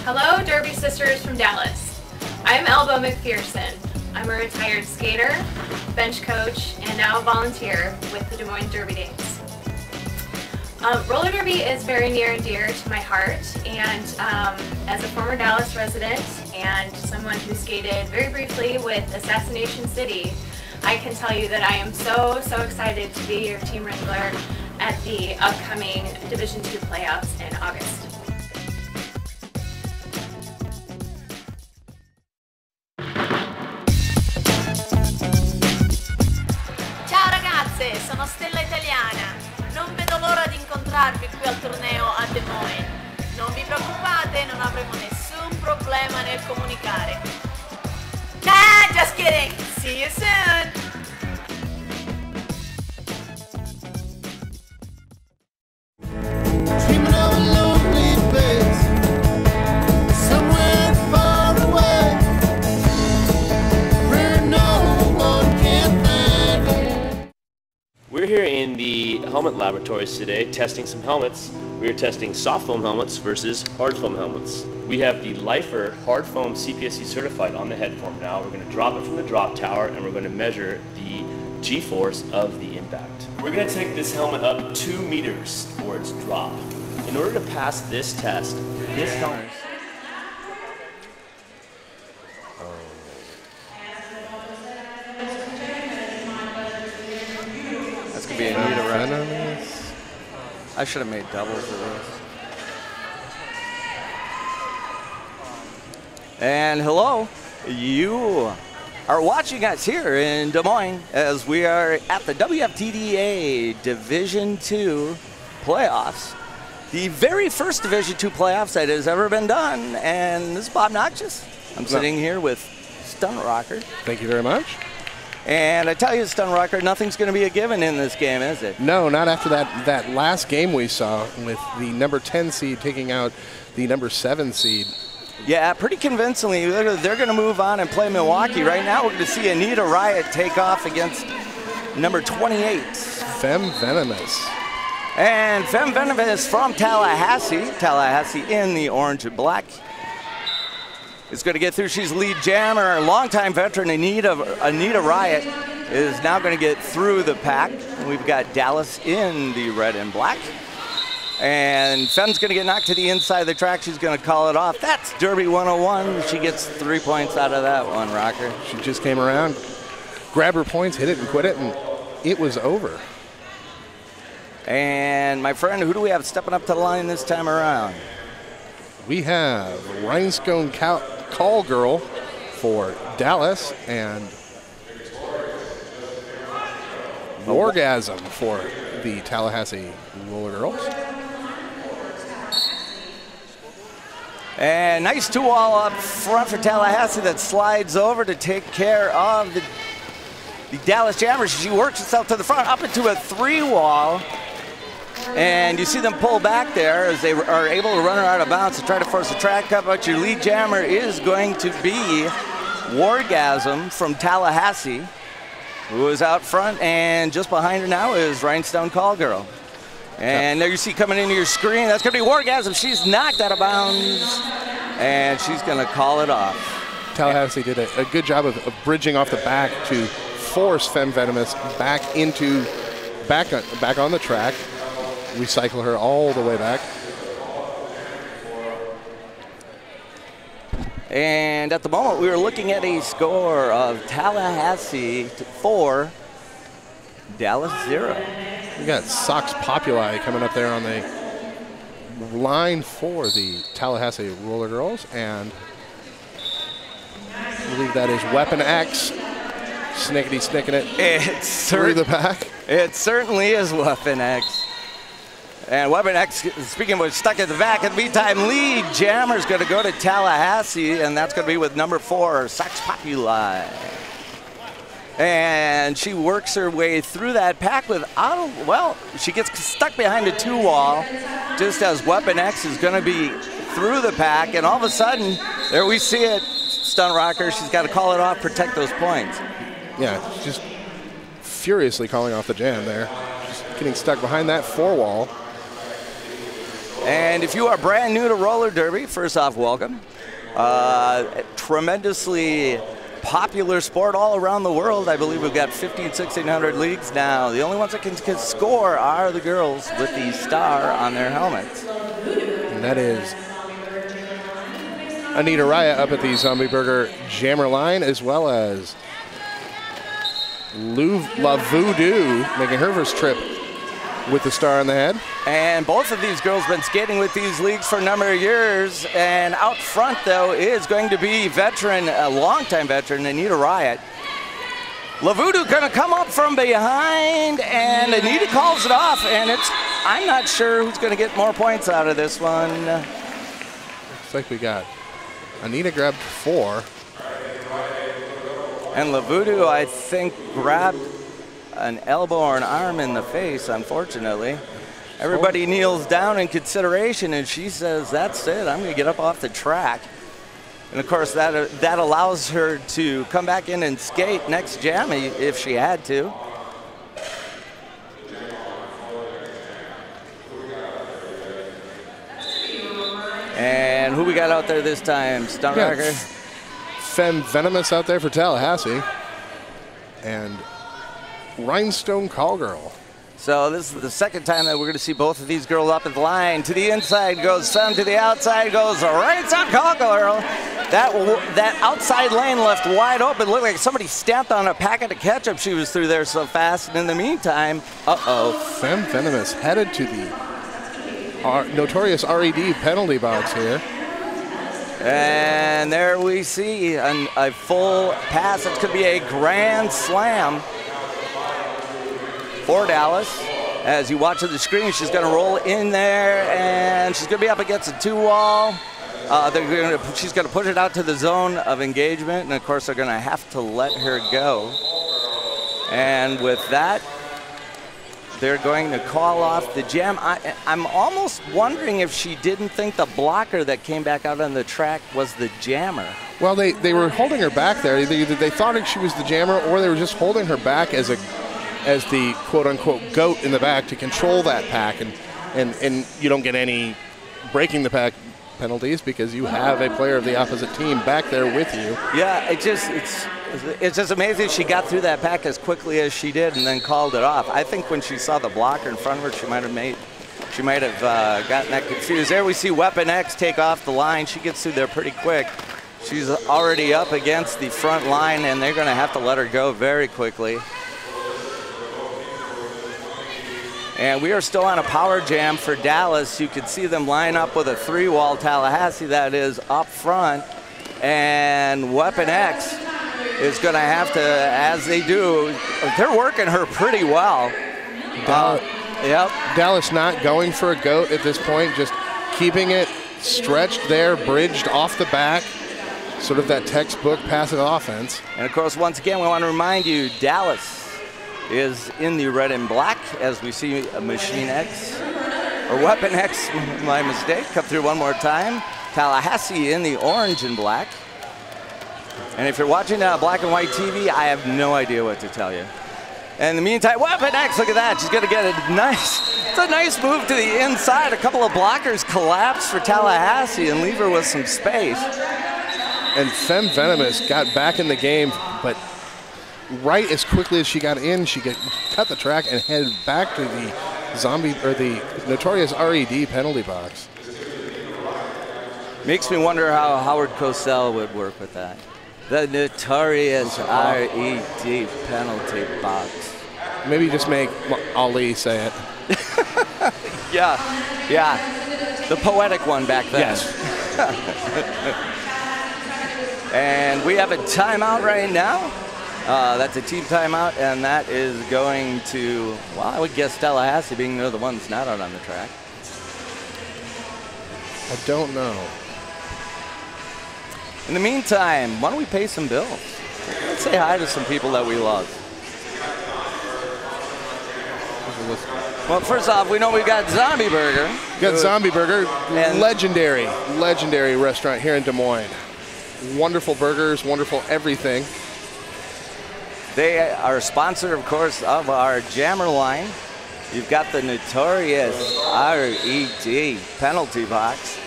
Hello, Derby sisters from Dallas. I'm Elba McPherson. I'm a retired skater, bench coach, and now a volunteer with the Des Moines Derby Dames. Roller derby is very near and dear to my heart, and as a former Dallas resident and someone who skated very briefly with Assassination City, I can tell you that I am so excited to be your team wrangler at the upcoming Division II playoffs in August. Ciao ragazze, sono Stella Italiana. Non vedo l'ora di incontrarvi qui al torneo a Des Moines. Non vi preoccupate, non avremo nessun problema nel comunicare. Nah, just kidding. See you soon. We're here in the helmet laboratories today testing some helmets. We are testing soft foam helmets versus hard foam helmets. We have the Lifer hard foam CPSC certified on the head form now. We're going to drop it from the drop tower and we're going to measure the G-force of the impact. We're going to take this helmet up 2 meters for its drop. In order to pass this test, this helmet... Be a neat array. I should have made doubles of this. And hello, you are watching us here in Des Moines as we are at the WFTDA Division II playoffs. The very first Division II playoffs that has ever been done. And this is Bob Noxious. I'm sitting here with Stunt Rocker. Thank you very much. And I tell you, Stun Rocker, nothing's going to be a given in this game, is it? No, not after that last game we saw with the number 10 seed taking out the number 7 seed. Yeah, pretty convincingly. They're going to move on and play Milwaukee. Right now we're going to see Anita Riot take off against number 28. Femme Venomous. And Femme Venomous from Tallahassee. Tallahassee in the orange and black. Is going to get through. She's lead jammer. Our longtime veteran Anita Riot is now going to get through the pack. We've got Dallas in the red and black. And Femme's going to get knocked to the inside of the track. She's going to call it off. That's Derby 101. She gets 3 points out of that one, Rocker. She just came around, grabbed her points, hit it and quit it, and it was over. And my friend, who do we have stepping up to the line this time around? We have Rhinestone Call Girl for Dallas and Orgasm for the Tallahassee Roller Girls. And nice 2-wall up front for Tallahassee that slides over to take care of the Dallas Jammers. She works herself to the front up into a 3-wall. And you see them pull back there as they are able to run her out of bounds to try to force a track cut, but your lead jammer is going to be Wargasm from Tallahassee, who is out front, and just behind her now is Rhinestone Call Girl. And there you see coming into your screen, that's going to be Wargasm. She's knocked out of bounds, and she's going to call it off. Tallahassee did a good job of bridging off the back to force Femme Venomous back on the track. Recycle her all the way back. And at the moment, we are looking at a score of Tallahassee 4, Dallas 0. We got Sox Populi coming up there on the line for the Tallahassee Roller Girls, and I believe that is Weapon X snicking it through the back. It certainly is Weapon X. And Weapon X, speaking of stuck at the back, in the meantime, lead jammer's going to go to Tallahassee, and that's going to be with number 4, Sox Populi. And she works her way through that pack she gets stuck behind a 2-wall, just as Weapon X is going to be through the pack, and all of a sudden, there we see it, Stunt Rocker, she's got to call it off, protect those points. Yeah, just furiously calling off the jam there. Just getting stuck behind that 4-wall. And if you are brand new to roller derby, first off, welcome. Tremendously popular sport all around the world. I believe we've got 1,500, 1,600 leagues now. The only ones that can score are the girls with the star on their helmets. And that is Anita Raya up at the Zombie Burger Jammer line, as well as La Voodoo making her first trip with the star on the head. And both of these girls been skating with these leagues for a number of years. And out front, though, is going to be veteran, a longtime veteran, Anita Riot. La Voodoo gonna come up from behind, and Anita calls it off. And I'm not sure who's gonna get more points out of this one. Looks like we got Anita grabbed 4. And La Voodoo, I think, grabbed an elbow or an arm in the face, unfortunately. Everybody kneels down in consideration, and she says, that's it, I'm going to get up off the track. And, of course, that allows her to come back in and skate next jam if she had to. And who we got out there this time? Stuntracker? Femme Venomous out there for Tallahassee. And Rhinestone Callgirl. So this is the second time that we're going to see both of these girls up at the line. To the inside goes Femme, to the outside goes Rhinestone Callgirl. That outside lane left wide open. Looked like somebody stamped on a packet of ketchup. She was through there so fast. And in the meantime, Femme Venomous headed to the notorious RED penalty box here. And there we see a full pass. It could be a grand slam for Dallas. As you watch on the screen, she's going to roll in there, and she's going to be up against a 2-wall. She's going to push it out to the zone of engagement, and of course they're going to have to let her go. And with that, they're going to call off the jam. I'm almost wondering if she didn't think the blocker that came back out on the track was the jammer. Well, they were holding her back there. Either they thought she was the jammer, or they were just holding her back as the quote-unquote goat in the back to control that pack, and you don't get any breaking the pack penalties because you have a player of the opposite team back there with you. Yeah, it's just amazing she got through that pack as quickly as she did and then called it off. I think when she saw the blocker in front of her, she might have gotten that confused. There we see Weapon X take off the line. She gets through there pretty quick. She's already up against the front line, and they're going to have to let her go very quickly. And we are still on a power jam for Dallas. You can see them line up with a 3-wall Tallahassee that is up front. And Weapon X is going to have to, as they do, they're working her pretty well. Yep. Dallas not going for a goat at this point, just keeping it stretched there, bridged off the back, sort of that textbook passive offense. And of course, once again, we want to remind you, Dallas is in the red and black as we see a Machine X, or Weapon X, my mistake, come through one more time. Tallahassee in the orange and black. And if you're watching black and white TV, I have no idea what to tell you. And in the meantime, Weapon X, look at that. She's going to get it's a nice move to the inside. A couple of blockers collapse for Tallahassee and leave her with some space. And Femme Venomous got back in the game, but right as quickly as she got in, she cut the track and headed back to the notorious RED penalty box. Makes me wonder how Howard Cosell would work with that. The notorious RED penalty box. Maybe just make Ali say it. Yeah. The poetic one back then. Yes. And we have a timeout right now. That's a team timeout, and that is going to, well, I would guess Tallahassee being they're the ones not out on the track. I don't know. In the meantime, why don't we pay some bills? Let's say hi to some people that we love. Well, first off, we know we've got Zombie Burger. We got Zombie Burger, legendary restaurant here in Des Moines. Wonderful burgers, wonderful everything. They are a sponsor, of course, of our Jammer line. You've got the notorious RED penalty box.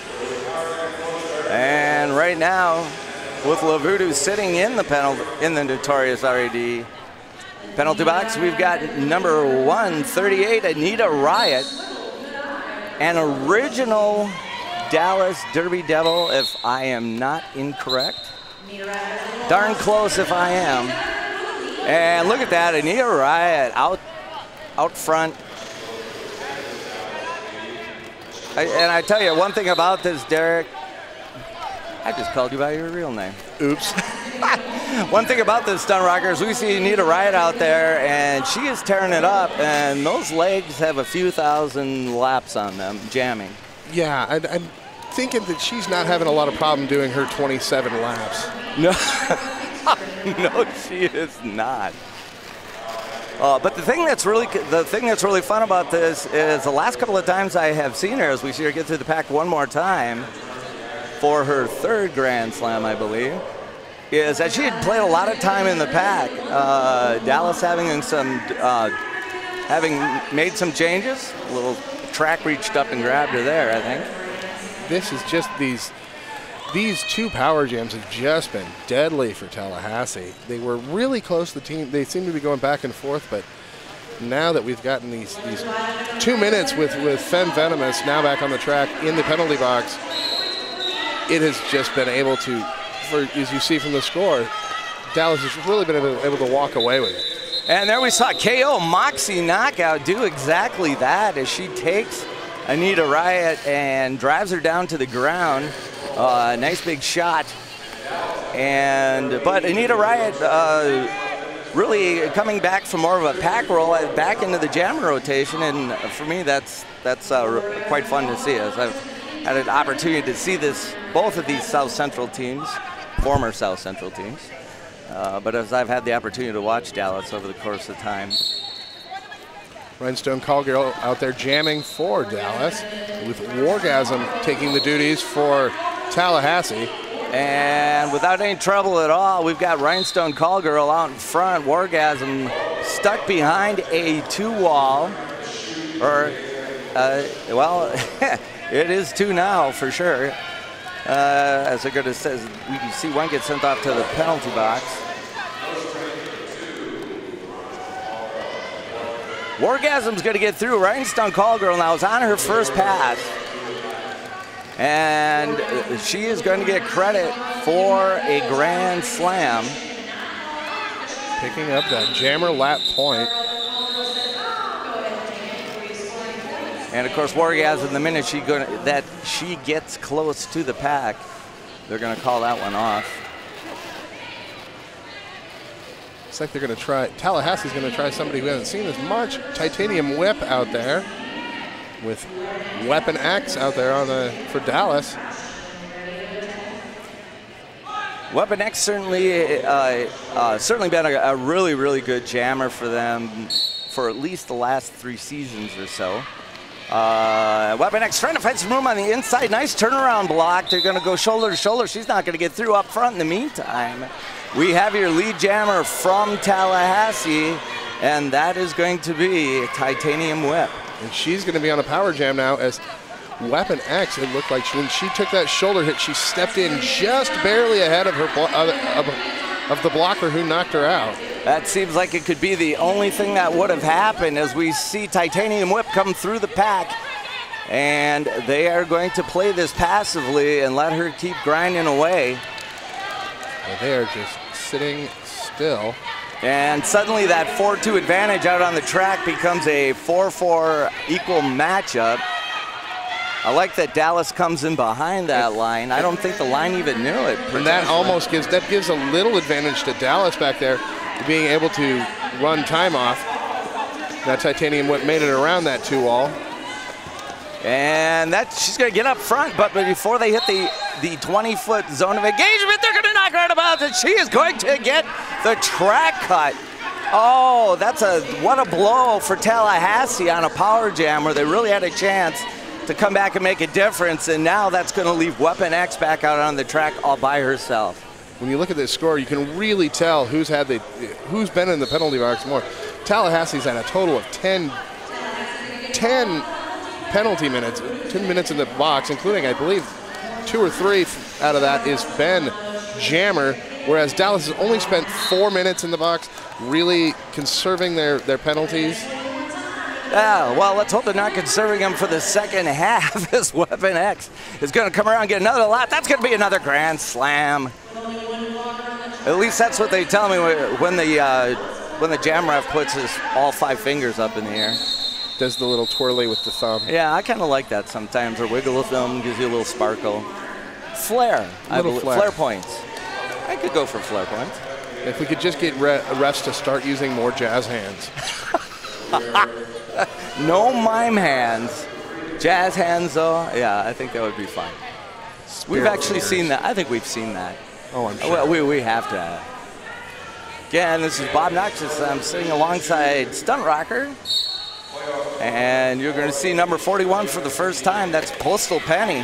And right now, with Lavudu sitting in the notorious RED penalty box, we've got number 138, Anita Riot, an original Dallas Derby Devil, if I am not incorrect. Darn close if I am. And look at that, Anita Riot out front. And I tell you one thing about this, Derek. I just called you by your real name. Oops. One thing about this Stunt Rockers, we see Anita Riot out there, and she is tearing it up, and those legs have a few thousand laps on them, jamming. Yeah, I'm thinking that she's not having a lot of problem doing her 27 laps. No, no, she is not. But the thing that's really fun about this is the last couple of times I have seen her, as we see her get through the pack one more time for her third Grand Slam, I believe, is that she had played a lot of time in the pack. Dallas having made some changes. A little track reached up and grabbed her there, I think. This is just these two power jams have just been deadly for Tallahassee. They were really close. The team, they seem to be going back and forth, but now that we've gotten these 2 minutes with Fen Venomous now back on the track in the penalty box, it has just been able to, as you see from the score, Dallas has really been able to walk away with it. And there we saw KO Moxie Knockout do exactly that as she takes Anita Riot and drives her down to the ground. Nice big shot. But Anita Riot really coming back from more of a pack roll back into the jammer rotation, and for me that's quite fun to see, as I've had an opportunity to see both of these South Central teams, former South Central teams, but as I've had the opportunity to watch Dallas over the course of time. Rhinestone Callgirl out there jamming for Dallas, with Wargasm taking the duties for Tallahassee. And without any trouble at all, we've got Rhinestone Callgirl out in front. Wargasm stuck behind a two-wall, well, it is two now for sure. As Agurda says, we can see one get sent off to the penalty box. Wargasm's going to get through. Rhinestone Callgirl now is on her first pass. And she is going to get credit for a Grand Slam. Picking up that jammer lap point. And of course, Wargasm, the minute she gets close to the pack, they're going to call that one off. Looks like they're going to try, Tallahassee's going to try somebody we haven't seen as much. Titanium Whip out there with Weapon X out there for Dallas. Weapon X certainly been a really, really good jammer for them for at least the last 3 seasons or so. Weapon X trying to find some room on the inside. Nice turnaround block. They're going to go shoulder to shoulder. She's not going to get through up front in the meantime. We have your lead jammer from Tallahassee, and that is going to be Titanium Whip. And she's going to be on a power jam now as Weapon X, it looked like when she took that shoulder hit, she stepped in just barely ahead of her of the blocker who knocked her out. That seems like it could be the only thing that would have happened as we see Titanium Whip come through the pack. And they are going to play this passively and let her keep grinding away. Well, they are just sitting still. And suddenly that 4-2 advantage out on the track becomes a 4-4 equal matchup. I like that Dallas comes in behind that line. I don't think the line even knew it. And that almost gives a little advantage to Dallas back there, being able to run time off. That Titanium Whip made it around that 2-wall. And she's going to get up front, but before they hit the 20-foot zone of engagement, they're going to knock her out of bounds, and she is going to get the track cut. Oh, what a blow for Tallahassee on a power jam where they really had a chance to come back and make a difference, and now that's going to leave Weapon X back out on the track all by herself. When you look at this score, you can really tell who's been in the penalty box more. Tallahassee's had a total of 10 10 penalty minutes, 10 minutes in the box, including, I believe, 2 or 3 out of that is Ben Jammer, whereas Dallas has only spent 4 minutes in the box, really conserving their penalties. Yeah, well, let's hope they're not conserving them for the second half as Weapon X is going to come around and get another lap. That's going to be another grand slam. At least that's what they tell me when the jam ref puts all 5 fingers up in the air. Does the little twirly with the thumb. Yeah, I kind of like that sometimes. Or wiggle with them, gives you a little sparkle. Flare. Flare points. I could go for flare points. If we could just get refs to start using more jazz hands. No mime hands. Jazz hands, though, yeah, I think that would be fine. We've actually seen that. I think we've seen that. Oh, I'm sure. Well, we have to. Again, this is Bob Noxious. I'm sitting alongside Stunt Rocker. And you're going to see number 41 for the first time. That's Postal Penny.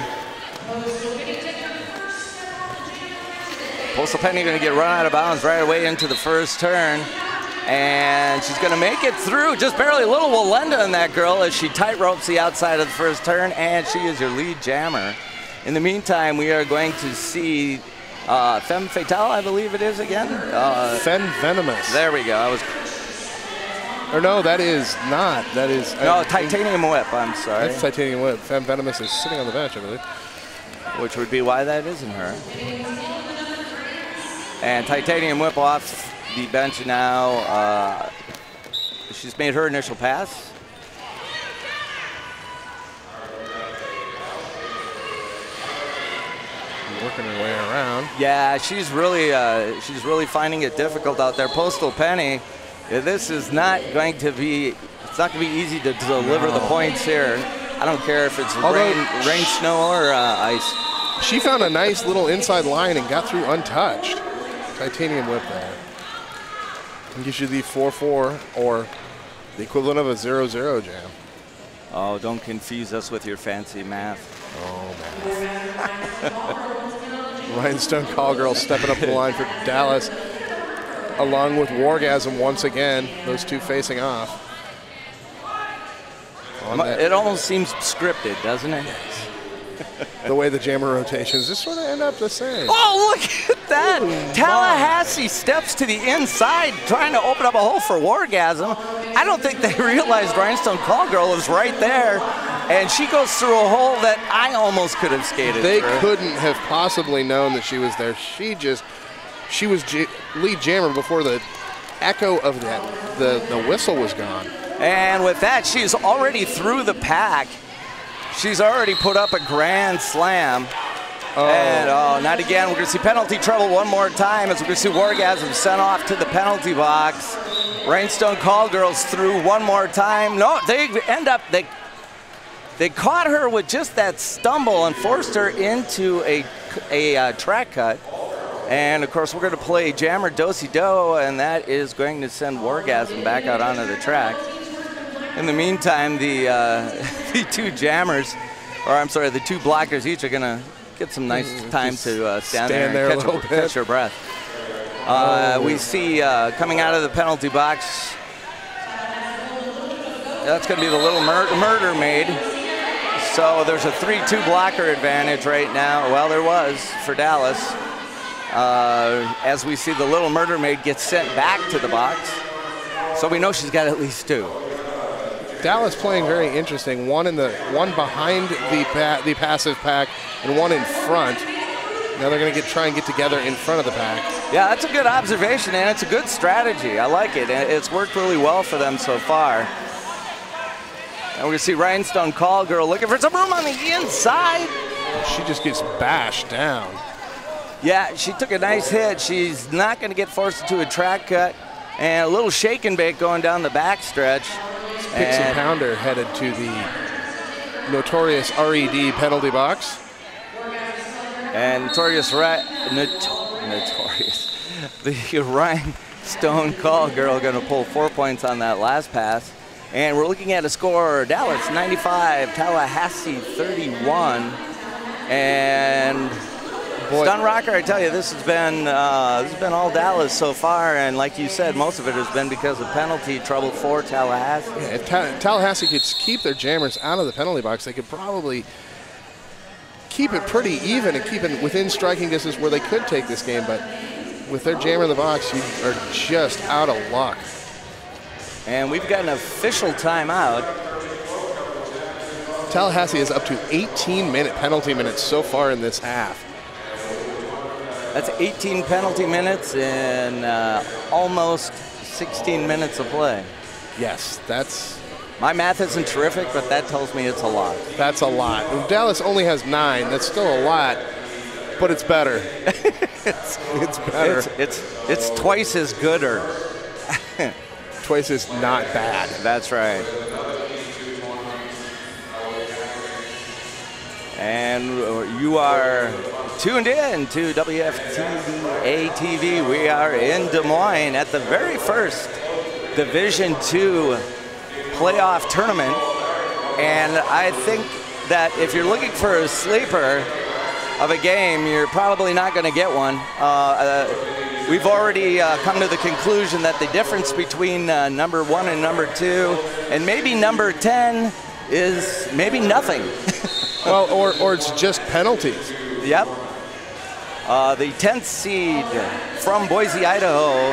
Postal Penny going to get run out of bounds right away into the first turn. And she's going to make it through. Just barely a little Walenda in that girl as she tight ropes the outside of the first turn. And she is your lead jammer. In the meantime, we are going to see Femme Fatale, I believe it is again. Femme Venomous. There we go. Or no, that is not. That is. No, Titanium Whip, I'm sorry. That's Titanium Whip. Femme Venomous is sitting on the bench, I believe. Which would be why that isn't her. And Titanium Whip off the bench now. She's made her initial pass. Working her way around. Yeah, she's really finding it difficult out there. Postal Penny, this is not going to be. It's not going to be easy to deliver the points here. I don't care if it's rain, snow, or ice. She found a nice little inside line and got through untouched. Titanium Whip there. And gives you the 4-4 or the equivalent of a 0-0 jam. Oh, don't confuse us with your fancy math. Oh, man. Rhinestone Callgirl stepping up the line for Dallas, along with Wargasm once again. Those two facing off. It almost seems scripted, doesn't it? The way the jammer rotations just sort of end up the same. Oh, look at that. Tallahassee steps to the inside, trying to open up a hole for Wargasm. I don't think they realized Rhinestone Callgirl was right there, and she goes through a hole that I almost could have skated They through. couldn't have possibly known that she was there. She was lead jammer before the echo of the whistle was gone. And with that, she's already through the pack. She's already put up a grand slam. Oh. And not again. We're going to see penalty trouble one more time as we're going to see Wargasm sent off to the penalty box. Rhinestone Callgirls through one more time. No, they end up, they caught her with just that stumble and forced her into a track cut. And of course, we're going to play Jammer Do-Si-Do, and that is going to send Wargasm back out onto the track. In the meantime, the two jammers, or I'm sorry, the two blockers each are going to get some nice time to stand there and catch their breath. We see coming out of the penalty box, that's going to be the Little Murder Maid. So there's a 3-2 blocker advantage right now. Well, there was for Dallas. As we see the Little Murder Maid get sent back to the box. So we know she's got at least 2. Dallas playing very interesting. One behind the passive pack and one in front. Now they're going to try and get together in front of the pack. Yeah, that's a good observation, and it's a good strategy. I like it. It's worked really well for them so far. And we're going to see Rhinestone Callgirl looking for some room on the inside. She just gets bashed down. Yeah, she took a nice hit. She's not going to get forced into a track cut. And a little shake and bake going down the backstretch. Picks and Pounder headed to the notorious RED penalty box. And notorious. The Rhinestone Callgirl going to pull 4 points on that last pass. And we're looking at a score, Dallas 95, Tallahassee 31. And Boy. Stun Rocker, I tell you, this has been all Dallas so far, and like you said, most of it has been because of penalty trouble for Tallahassee. Yeah, if Tallahassee could keep their jammers out of the penalty box, they could probably keep it pretty even and keep it within striking distance where they could take this game, but with their jammer in the box, you are just out of luck. And we've got an official timeout. Tallahassee is up to 18-minute penalty minutes so far in this half. That's 18 penalty minutes in almost 16 minutes of play. Yes, that's... My math isn't terrific, but that tells me it's a lot. That's a lot. Dallas only has 9. That's still a lot, but it's better. it's better. It's twice as gooder. Twice as not bad. That's right. And you are tuned in to WFTDA TV. We are in Des Moines at the very first Division II playoff tournament. And I think that if you're looking for a sleeper of a game, you're probably not going to get one. We've already come to the conclusion that the difference between number 1 and number 2, and maybe number 10, is maybe nothing. Well, or it's just penalties. Yep. The 10th seed from Boise, Idaho,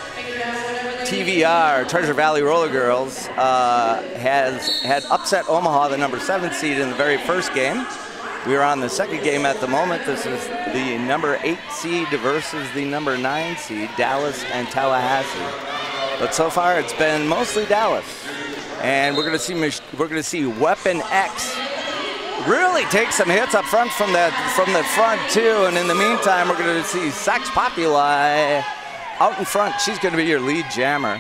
TVR, Treasure Valley Roller Girls, had upset Omaha, the number 7 seed, in the very first game. We are on the second game at the moment. This is the number 8 seed versus the number 9 seed, Dallas and Tallahassee. But so far, it's been mostly Dallas, and we're going to see Weapon X really take some hits up front from the front too. And in the meantime, we're going to see Sex Populi out in front. She's going to be your lead jammer.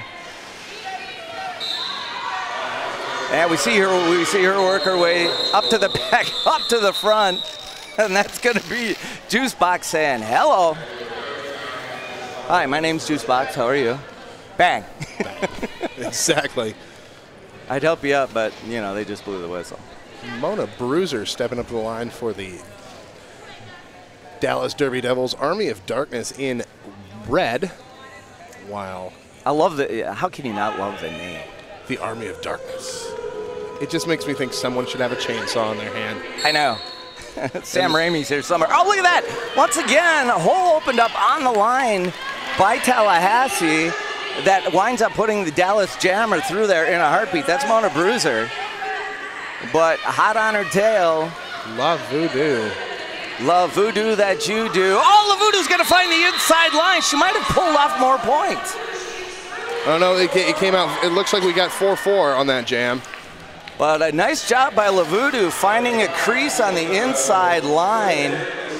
And we see her work her way up to the back, up to the front, and that's going to be Juicebox saying hello. Hi, my name's Juicebox. How are you? Bang. Exactly. I'd help you up, but you know they just blew the whistle. Mona Bruiser stepping up to the line for the Dallas Derby Devils. Army of Darkness in red. Wow. I love the. How can you not love the name? The Army of Darkness. It just makes me think someone should have a chainsaw in their hand. I know. Sam Raimi's here somewhere. Oh, look at that. Once again, a hole opened up on the line by Tallahassee that winds up putting the Dallas Jammer through there in a heartbeat. That's Mona Bruiser. But hot on her tail. Love voodoo. Love voodoo that you do. Oh, LaVoodoo's going to find the inside line. She might have pulled off more points. Oh, no, it came out. It looks like we got 4-4 on that jam. But a nice job by LaVoodoo finding a crease on the inside line.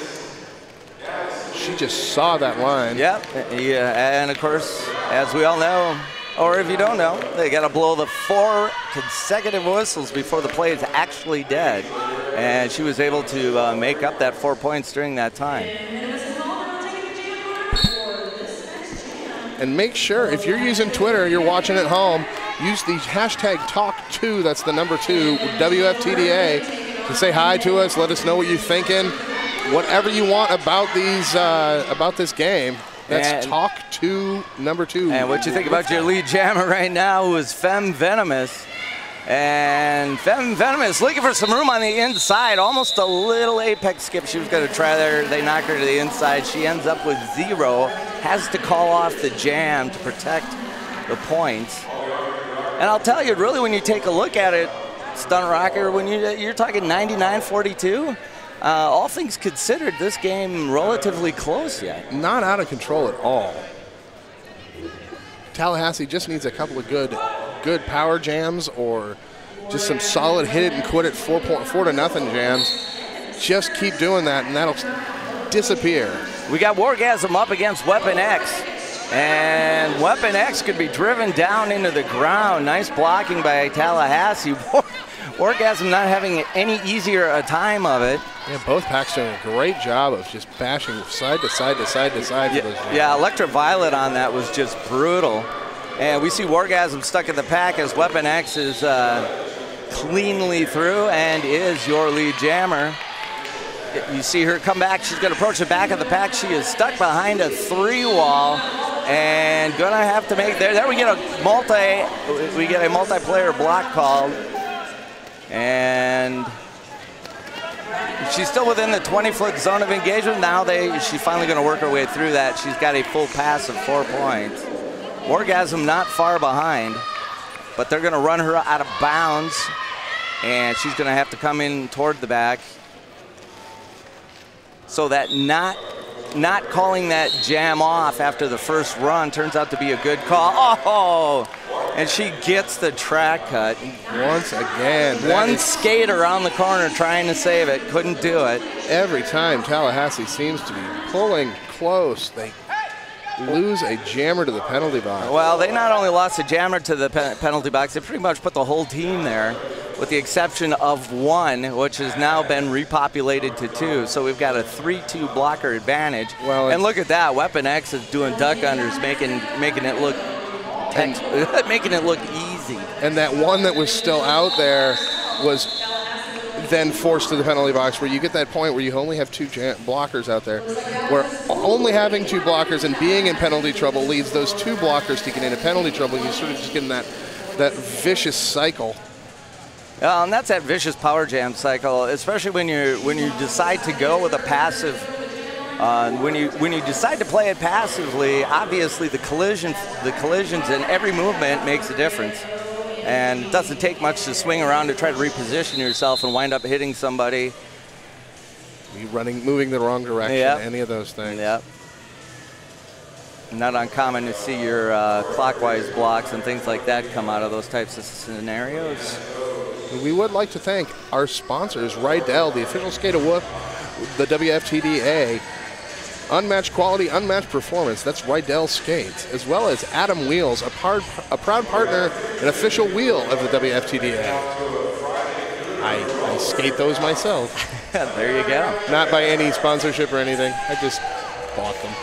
She just saw that line. Yep. Yeah, and of course, as we all know, or if you don't know, they got to blow the 4 consecutive whistles before the play is actually dead. And she was able to make up that 4 points during that time. And make sure, if you're using Twitter, you're watching at home, use the hashtag #Talk2, that's the number 2, WFTDA, to say hi to us, let us know what you're thinking, whatever you want about these, about this game. That's Talk2, number 2. And what you think about your lead jammer right now, who is Femme Venomous. And Femme Venomous looking for some room on the inside, almost a little apex skip she was going to try there. They knock her to the inside. She ends up with 0, has to call off the jam to protect the points. And I'll tell you, really, when you take a look at it, Stun Rocker, when you're talking 99-42, all things considered, this game relatively close yet. Not out of control at all. Tallahassee just needs a couple of good power jams or just some solid hit it and quit it 4-0 jams. Just keep doing that and that'll disappear. We got Wargasm up against Weapon X. And Weapon X could be driven down into the ground. Nice blocking by Tallahassee. Wargasm not having any easier a time of it. Yeah, both packs doing a great job of just bashing side to side to side to side. Yeah, Electraviolet on that was just brutal. And we see Wargasm stuck in the pack as Weapon X is cleanly through and is your lead jammer. you see her come back. She's going to approach the back of the pack. She is stuck behind a 3-wall and going to have to make there we get a multiplayer block called, and she's still within the 20-foot zone of engagement. Now she's finally going to work her way through that. She's got a full pass of 4 points. Orgasm not far behind, but they're going to run her out of bounds, and she's going to have to come in toward the back. So that not calling that jam off after the first run turns out to be a good call. Oh, and she gets the track cut. Once again. One skate around the corner trying to save it, couldn't do it. Every time Tallahassee seems to be pulling close, they lose a jammer to the penalty box. Well, they not only lost a jammer to the penalty box, they pretty much put the whole team there, with the exception of one, which has now been repopulated to 2. So we've got a 3-2 blocker advantage. Well, and look at that, Weapon X is doing duck unders, making it look making it look easy. And that one that was still out there was then forced to the penalty box, where you get that point where you only have 2 blockers out there, where only having 2 blockers and being in penalty trouble leads those 2 blockers to get into penalty trouble. You sort of just get in that vicious cycle. And that's that vicious power jam cycle, especially when you decide to go with a passive. When you decide to play it passively, obviously the collisions and every movement makes a difference. And it doesn't take much to swing around to try to reposition yourself and wind up hitting somebody. Moving the wrong direction, yep. Any of those things. Yep. Not uncommon to see your clockwise blocks and things like that come out of those types of scenarios. We would like to thank our sponsors, Rydell, the official skate of Whoop, the WFTDA. Unmatched quality, unmatched performance. That's Rydell Skates, as well as Adam Wheels, a proud partner and official wheel of the WFTDA. I skate those myself. There you go. Not by any sponsorship or anything. I just bought them.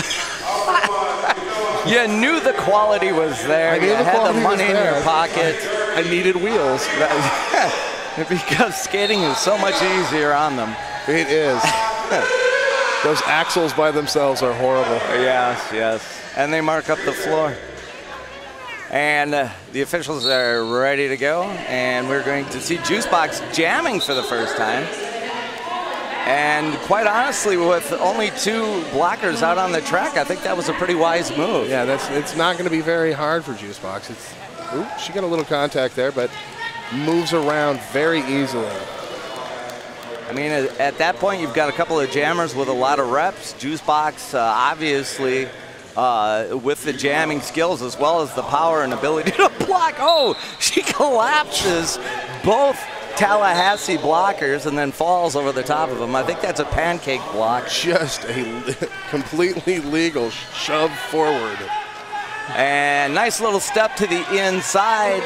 You knew the quality was there. You had the money in your pocket. I needed wheels. Because skating is so much easier on them. It is. Those axles by themselves are horrible. Yes. And they mark up the floor. And the officials are ready to go. And we're going to see Juicebox jamming for the first time. And quite honestly, with only 2 blockers out on the track, I think that was a pretty wise move. Yeah, it's not going to be very hard for Juicebox. She got a little contact there, but moves around very easily. I mean, at that point, you've got a couple of jammers with a lot of reps. Juicebox, obviously, with the jamming skills as well as the power and ability to block. Oh, she collapses both Tallahassee blockers and then falls over the top of them. I think that's a pancake block. Just a completely legal shove forward. And nice little step to the inside.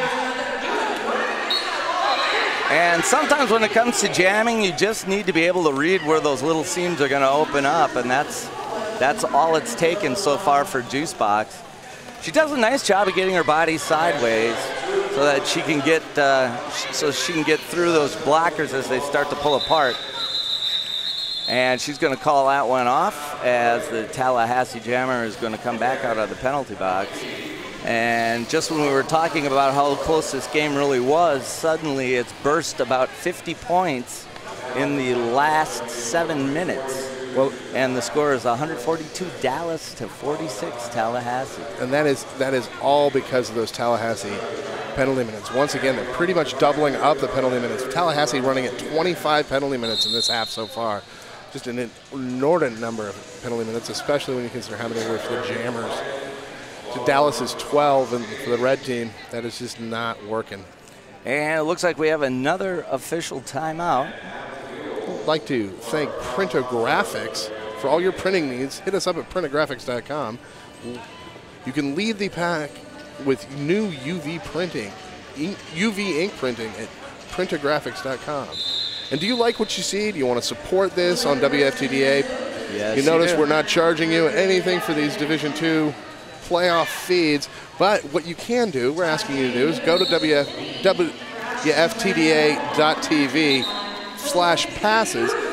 And sometimes when it comes to jamming, you just need to be able to read where those little seams are going to open up, and that's all it's taken so far for Juicebox. She does a nice job of getting her body sideways so that she can get through those blockers as they start to pull apart. And she's going to call that one off as the Tallahassee jammer is going to come back out of the penalty box. And just when we were talking about how close this game really was, suddenly it's burst about 50 points in the last 7 minutes. Well, and the score is 142 Dallas to 46 Tallahassee. And that is all because of those Tallahassee penalty minutes. Once again, they're pretty much doubling up the penalty minutes. Tallahassee running at 25 penalty minutes in this half so far. Just an inordinate number of penalty minutes, especially when you consider how many were for the jammers. So Dallas is 12, and for the red team, that is just not working. And it looks like we have another official timeout. I'd like to thank Printographics for all your printing needs. Hit us up at printographics.com. You can lead the pack with new UV printing, UV ink printing at printographics.com. And do you like what you see? Do you want to support this on WFTDA? Yes, you notice we're not charging you anything for these Division II playoff feeds, but what you can do, we're asking you to do, is go to WFTDA.tv/passes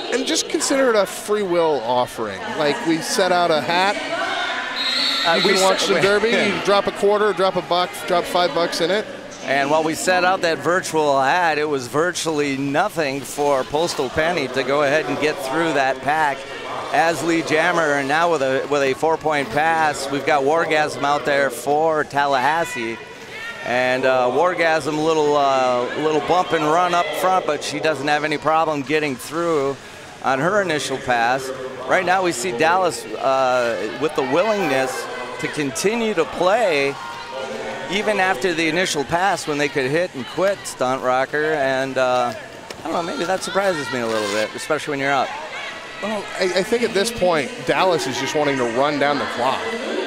And just consider it a free will offering. Like we set out a hat. You can watch the Derby. You drop a quarter, drop a buck, drop $5 in it. And while we set out that virtual hat, it was virtually nothing for Postal Penny to go ahead and get through that pack as lead jammer. And now with a 4-point pass, we've got Wargasm out there for Tallahassee. And Wargasm, little bump and run up front, but she doesn't have any problem getting through on her initial pass. Right now we see Dallas with the willingness to continue to play even after the initial pass when they could hit and quit, Stunt Rocker. And I don't know, maybe that surprises me a little bit, especially when you're up. Well, I think at this point, Dallas is just wanting to run down the clock.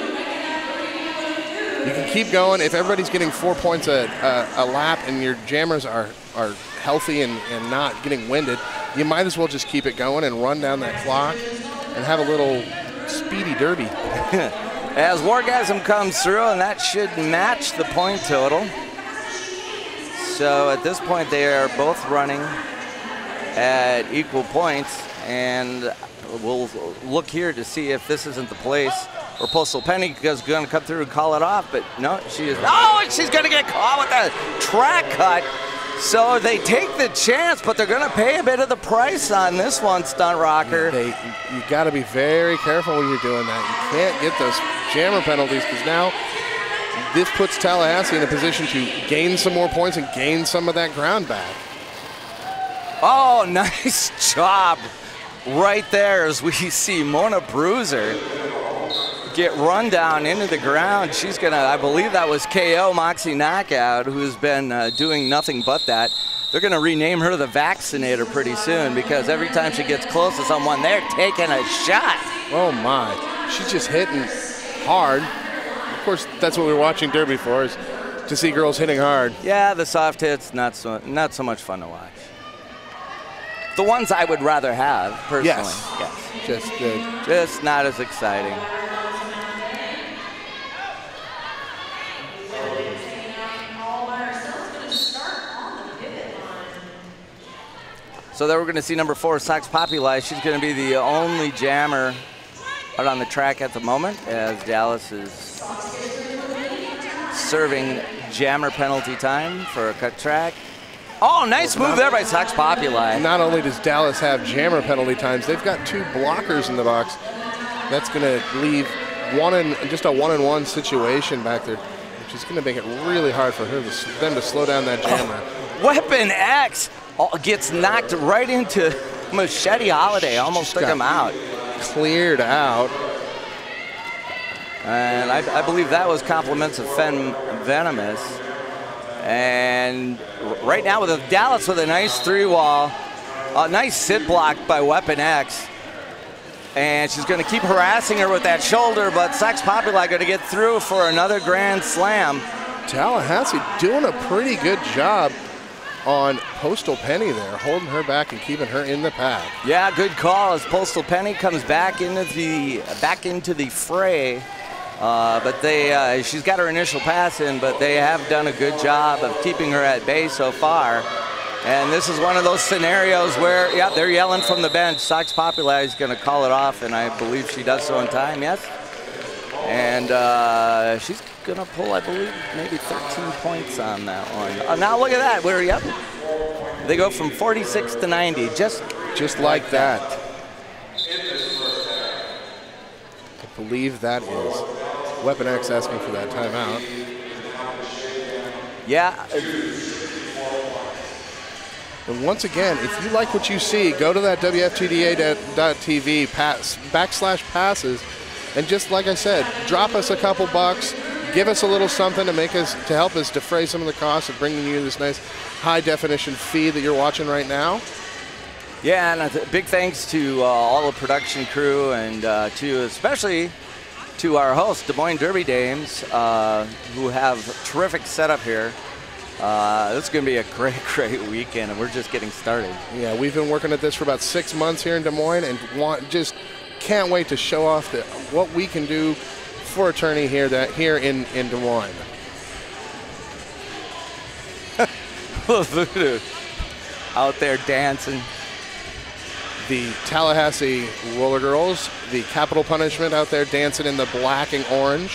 You can keep going. If everybody's getting 4 points a lap and your jammers are healthy and not getting winded, you might as well just keep it going and run down that clock and have a little speedy derby. As Wargasm comes through, and that should match the point total. So at this point, they are both running at equal points, and we'll look here to see if this isn't the place where Postal Penny is going to come through and call it off, but no, she is. Oh, she's going to get caught with a track cut. So they take the chance, but they're going to pay a bit of the price on this one, Stunt Rocker. You got to be very careful when you're doing that. You can't get those jammer penalties because now this puts Tallahassee in a position to gain some more points and gain some of that ground back. Oh, nice job right there as we see Mona Bruiser get run down into the ground. She's gonna, I believe that was KO Moxie Knockout, who's been doing nothing but that. They're gonna rename her the Vaccinator pretty soon because every time she gets close to someone, they're taking a shot. Oh my, she's just hitting hard. Of course, that's what we're watching Derby for, is to see girls hitting hard. Yeah, the soft hits, not so much fun to watch. The ones I would rather have, personally. Yes. Just not as exciting. So then we're going to see number 4, Sox Populi. She's going to be the only jammer out on the track at the moment, as Dallas is serving jammer penalty time for a cut track. Oh, nice move there by Sox Populi. Not only does Dallas have jammer penalty times, they've got 2 blockers in the box. That's going to leave just a 1-on-1 situation back there, which is going to make it really hard for them to slow down that jammer. Weapon X gets knocked right into Machete Holiday, almost took him out. Cleared out. And I believe that was compliments of Fen Venomous. And right now with Dallas with a nice 3-wall, a nice sit block by Weapon X. And she's going to keep harassing her with that shoulder, but Sox Populi going to get through for another grand slam. Tallahassee doing a pretty good job on Postal Penny there, holding her back and keeping her in the pack. Yeah, good call as Postal Penny comes back into the fray. But she's got her initial pass in, but they have done a good job of keeping her at bay so far. And this is one of those scenarios where, yeah, they're yelling from the bench. Sox Populi is going to call it off, and I believe she does so in time, yes. And she's going to pull, I believe, maybe 13 points on that one. Now look at that. They go from 46 to 90, just like that. I believe that is Weapon X asking for that timeout. Yeah. And once again, if you like what you see, go to that WFTDA.tv /passes, and just like I said, drop us a couple bucks, give us a little something to help us defray some of the costs of bringing you this nice high definition feed that you're watching right now. Yeah, and a big thanks to all the production crew and especially to our host, Des Moines Derby Dames, who have terrific setup here. This is going to be a great, great weekend, and we're just getting started. Yeah, we've been working at this for about 6 months here in Des Moines, and just can't wait to show off what we can do for a tourney here in Des Moines. Voodoo out there dancing. the Tallahassee Roller Girls, the Capital Punishment out there dancing in the black and orange.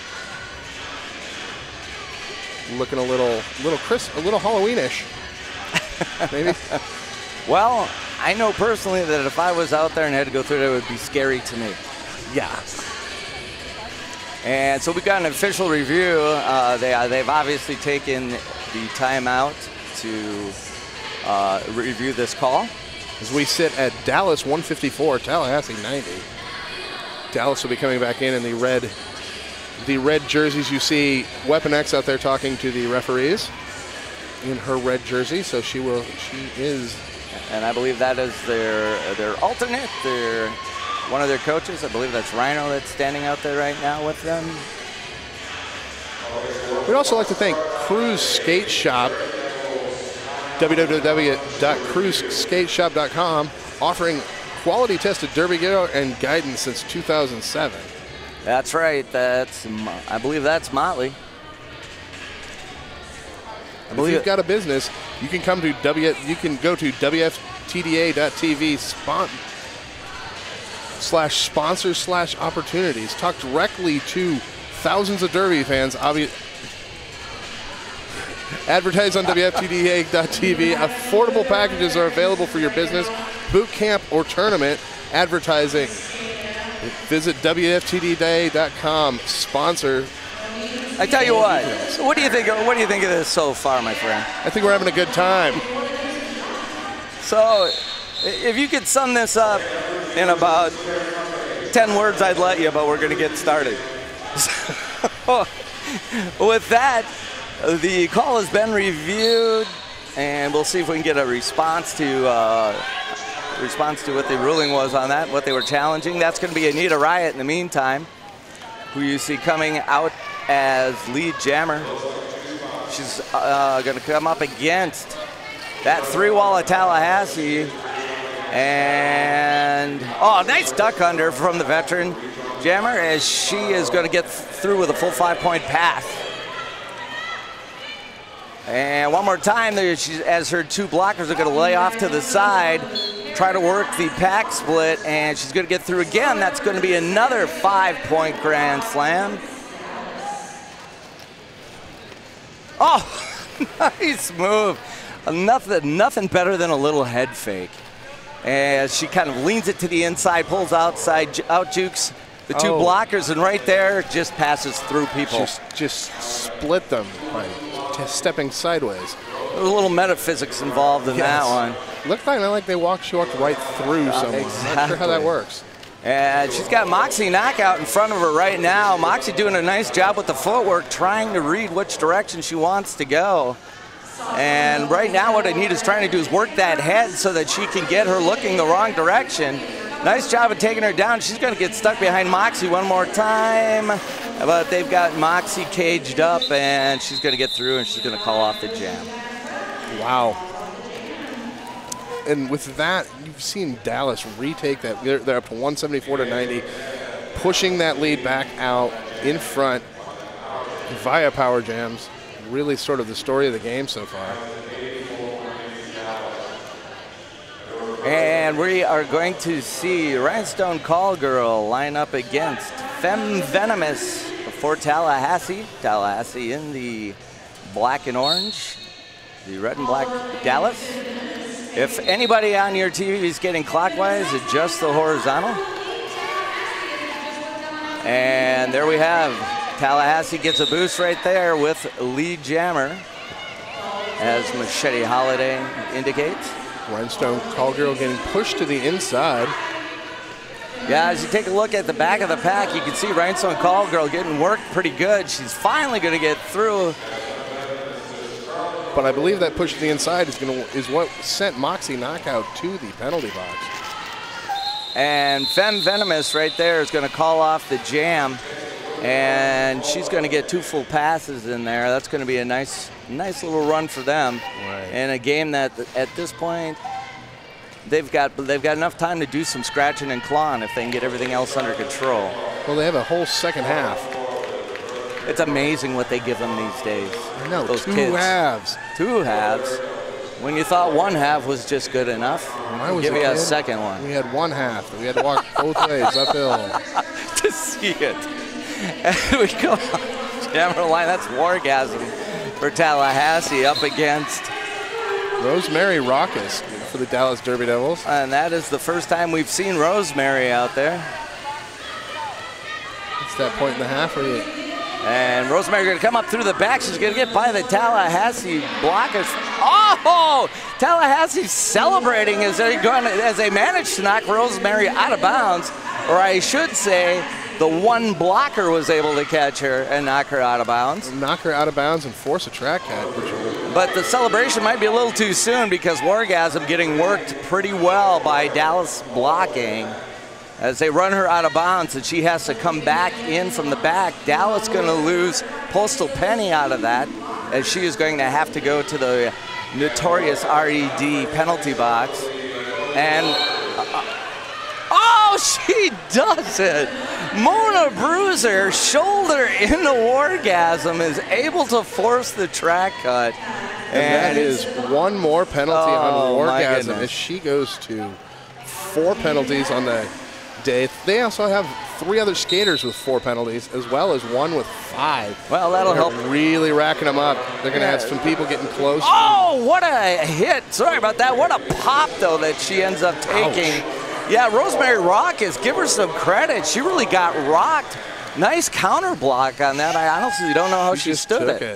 Looking a little crisp, a little Halloweenish, maybe. Well, I know personally that if I was out there and had to go through it, it would be scary to me. Yeah. And so we've got an official review. They've obviously taken the timeout to review this call. As we sit at Dallas 154, Tallahassee 90. Dallas will be coming back in the red jerseys. You see Weapon X out there talking to the referees in her red jersey. So she is. And I believe that is their alternate, one of their coaches. I believe that's Rhino that's standing out there right now with them. We'd also like to thank Cruise Skate Shop, www.cruiseskateshop.com, offering quality tested derby gear and guidance since 2007. That's right. I believe that's Motley. If you've got a business, you can go to wftda.tv/sponsors/opportunities. Talk directly to thousands of Derby fans. Advertise on wftda.tv. Affordable packages are available for your business, boot camp, or tournament advertising. Visit wftda.com. Sponsor. I tell you what. What do you think? What do you think of this so far, my friend? I think we're having a good time. So, if you could sum this up in about 10 words, I'd let you, but we're going to get started. With that, the call has been reviewed, and we'll see if we can get a response to what the ruling was on that, what they were challenging. That's going to be Anita Riot in the meantime, who you see coming out as lead jammer. She's going to come up against that three-wall of Tallahassee. And, nice duck under from the veteran jammer as she is going to get through with a full 5-point pass. And one more time, as her two blockers are going to lay off to the side, try to work the pack split, and she's going to get through again. That's going to be another 5-point grand slam. Oh, nice move. Nothing better than a little head fake. As she kind of leans it to the inside, pulls outside, out jukes the two blockers, and right there just passes through people. Just split them by just stepping sideways. There's a little metaphysics involved in that one. Looked like she walked right through someone. Exactly. I'm not sure how that works. And she's got Moxie Knockout in front of her right now. Moxie doing a nice job with the footwork, trying to read which direction she wants to go. And right now what Anita's trying to do is work that head so that she can get her looking the wrong direction. Nice job of taking her down. She's going to get stuck behind Moxie one more time. But they've got Moxie caged up, and she's going to get through, and she's going to call off the jam. Wow. And with that, you've seen Dallas retake that. They're up to 174-90, pushing that lead back out in front via power jams. Really sort of the story of the game so far. And we are going to see Rhinestone Call Girl line up against Femme Venomous for Tallahassee. Tallahassee in the black and orange, the red and black Dallas. If anybody on your TV is getting clockwise, adjust the horizontal. And there we have Tallahassee gets a boost right there with lead jammer, as Machete Holiday indicates. Rhinestone Call Girl getting pushed to the inside. Yeah, as you take a look at the back of the pack, you can see Rhinestone Call Girl getting worked pretty good. She's finally going to get through. But I believe that push to the inside is what sent Moxie Knockout to the penalty box. And Femme Venomous right there is going to call off the jam. And she's going to get two full passes in there. That's going to be a nice little run for them. Right. In a game that at this point they've got enough time to do some scratching and clawing if they can get everything else under control. Well, they have a whole second half. It's amazing what they give them these days. I know, those two kids. halves. 2 halves. When you thought one half was just good enough, When I was give a you a kid, second one. We had one half. We had to walk both ways uphill. To see it. And we go Jammer line. That's Wargasm for Tallahassee up against. Rosemary Raucus for the Dallas Derby Devils. And that is the first time we've seen Rosemary out there. It's that point in the half where you. And Rosemary going to come up through the back. She's going to get by the Tallahassee blockers. Oh! Tallahassee celebrating as they managed to knock Rosemary out of bounds. Or I should say, the one blocker was able to catch her and knock her out of bounds. Knock her out of bounds and force a track cat. But the celebration might be a little too soon because Wargasm getting worked pretty well by Dallas blocking. As they run her out of bounds and she has to come back in from the back. Dallas going to lose Postal Penny out of that as she is going to have to go to the notorious RED penalty box. And, oh, she does it. Mona Bruiser, shoulder into Wargasm, is able to force the track cut. And that is one more penalty on Wargasm goodness. as she goes to 4 penalties on the day. They also have 3 other skaters with 4 penalties, as well as one with 5. Well, that'll They're help. really racking them up. They're going to have some people getting close. Oh, what a hit. Sorry about that. What a pop, though, that she ends up taking. Yeah, Rosemary Raucus, give her some credit. She really got rocked. Nice counter block on that. I honestly don't know how she just stood took it.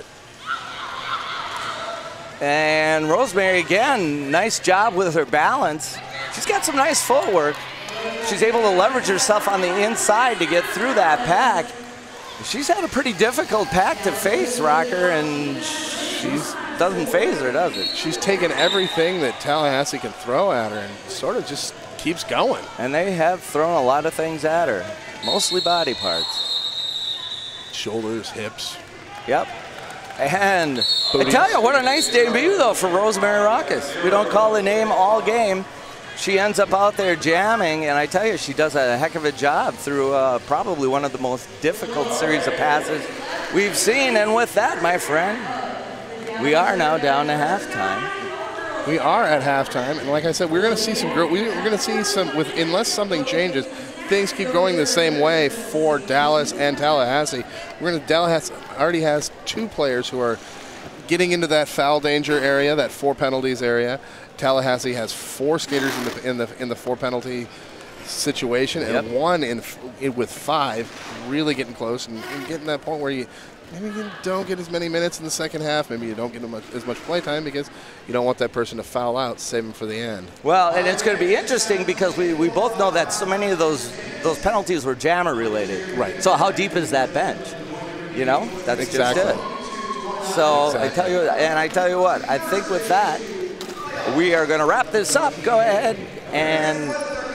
And Rosemary, again, nice job with her balance. She's got some nice footwork. She's able to leverage herself on the inside to get through that pack. She's had a pretty difficult pack to face, Rocker, and she doesn't phase her, does it? She's taken everything that Tallahassee can throw at her and sort of just keeps going. And they have thrown a lot of things at her, mostly body parts. Shoulders, hips. Yep. And Booties. I tell you, what a nice debut, though, for Rosemary Raucus. We don't call the name all game. She ends up out there jamming, and I tell you, she does a heck of a job through probably one of the most difficult series of passes we've seen. And with that, my friend, we are now down to halftime. We are at halftime, and like I said, we're going to see some growth. We're going to see some, unless something changes, things keep going the same way for Dallas and Tallahassee. Dallas already has 2 players who are getting into that foul danger area, that 4 penalties area. Tallahassee has 4 skaters in the 4 penalty situation, and one with 5, really getting close and getting to that point where maybe you don't get as many minutes in the second half. Maybe you don't get as much play time because you don't want that person to foul out, save them for the end. Well, and it's going to be interesting because we both know that so many of those penalties were jammer related. Right. So how deep is that bench? You know, that's Exactly. just it. So Exactly. I tell you what, I think with that, we are going to wrap this up. Go ahead and,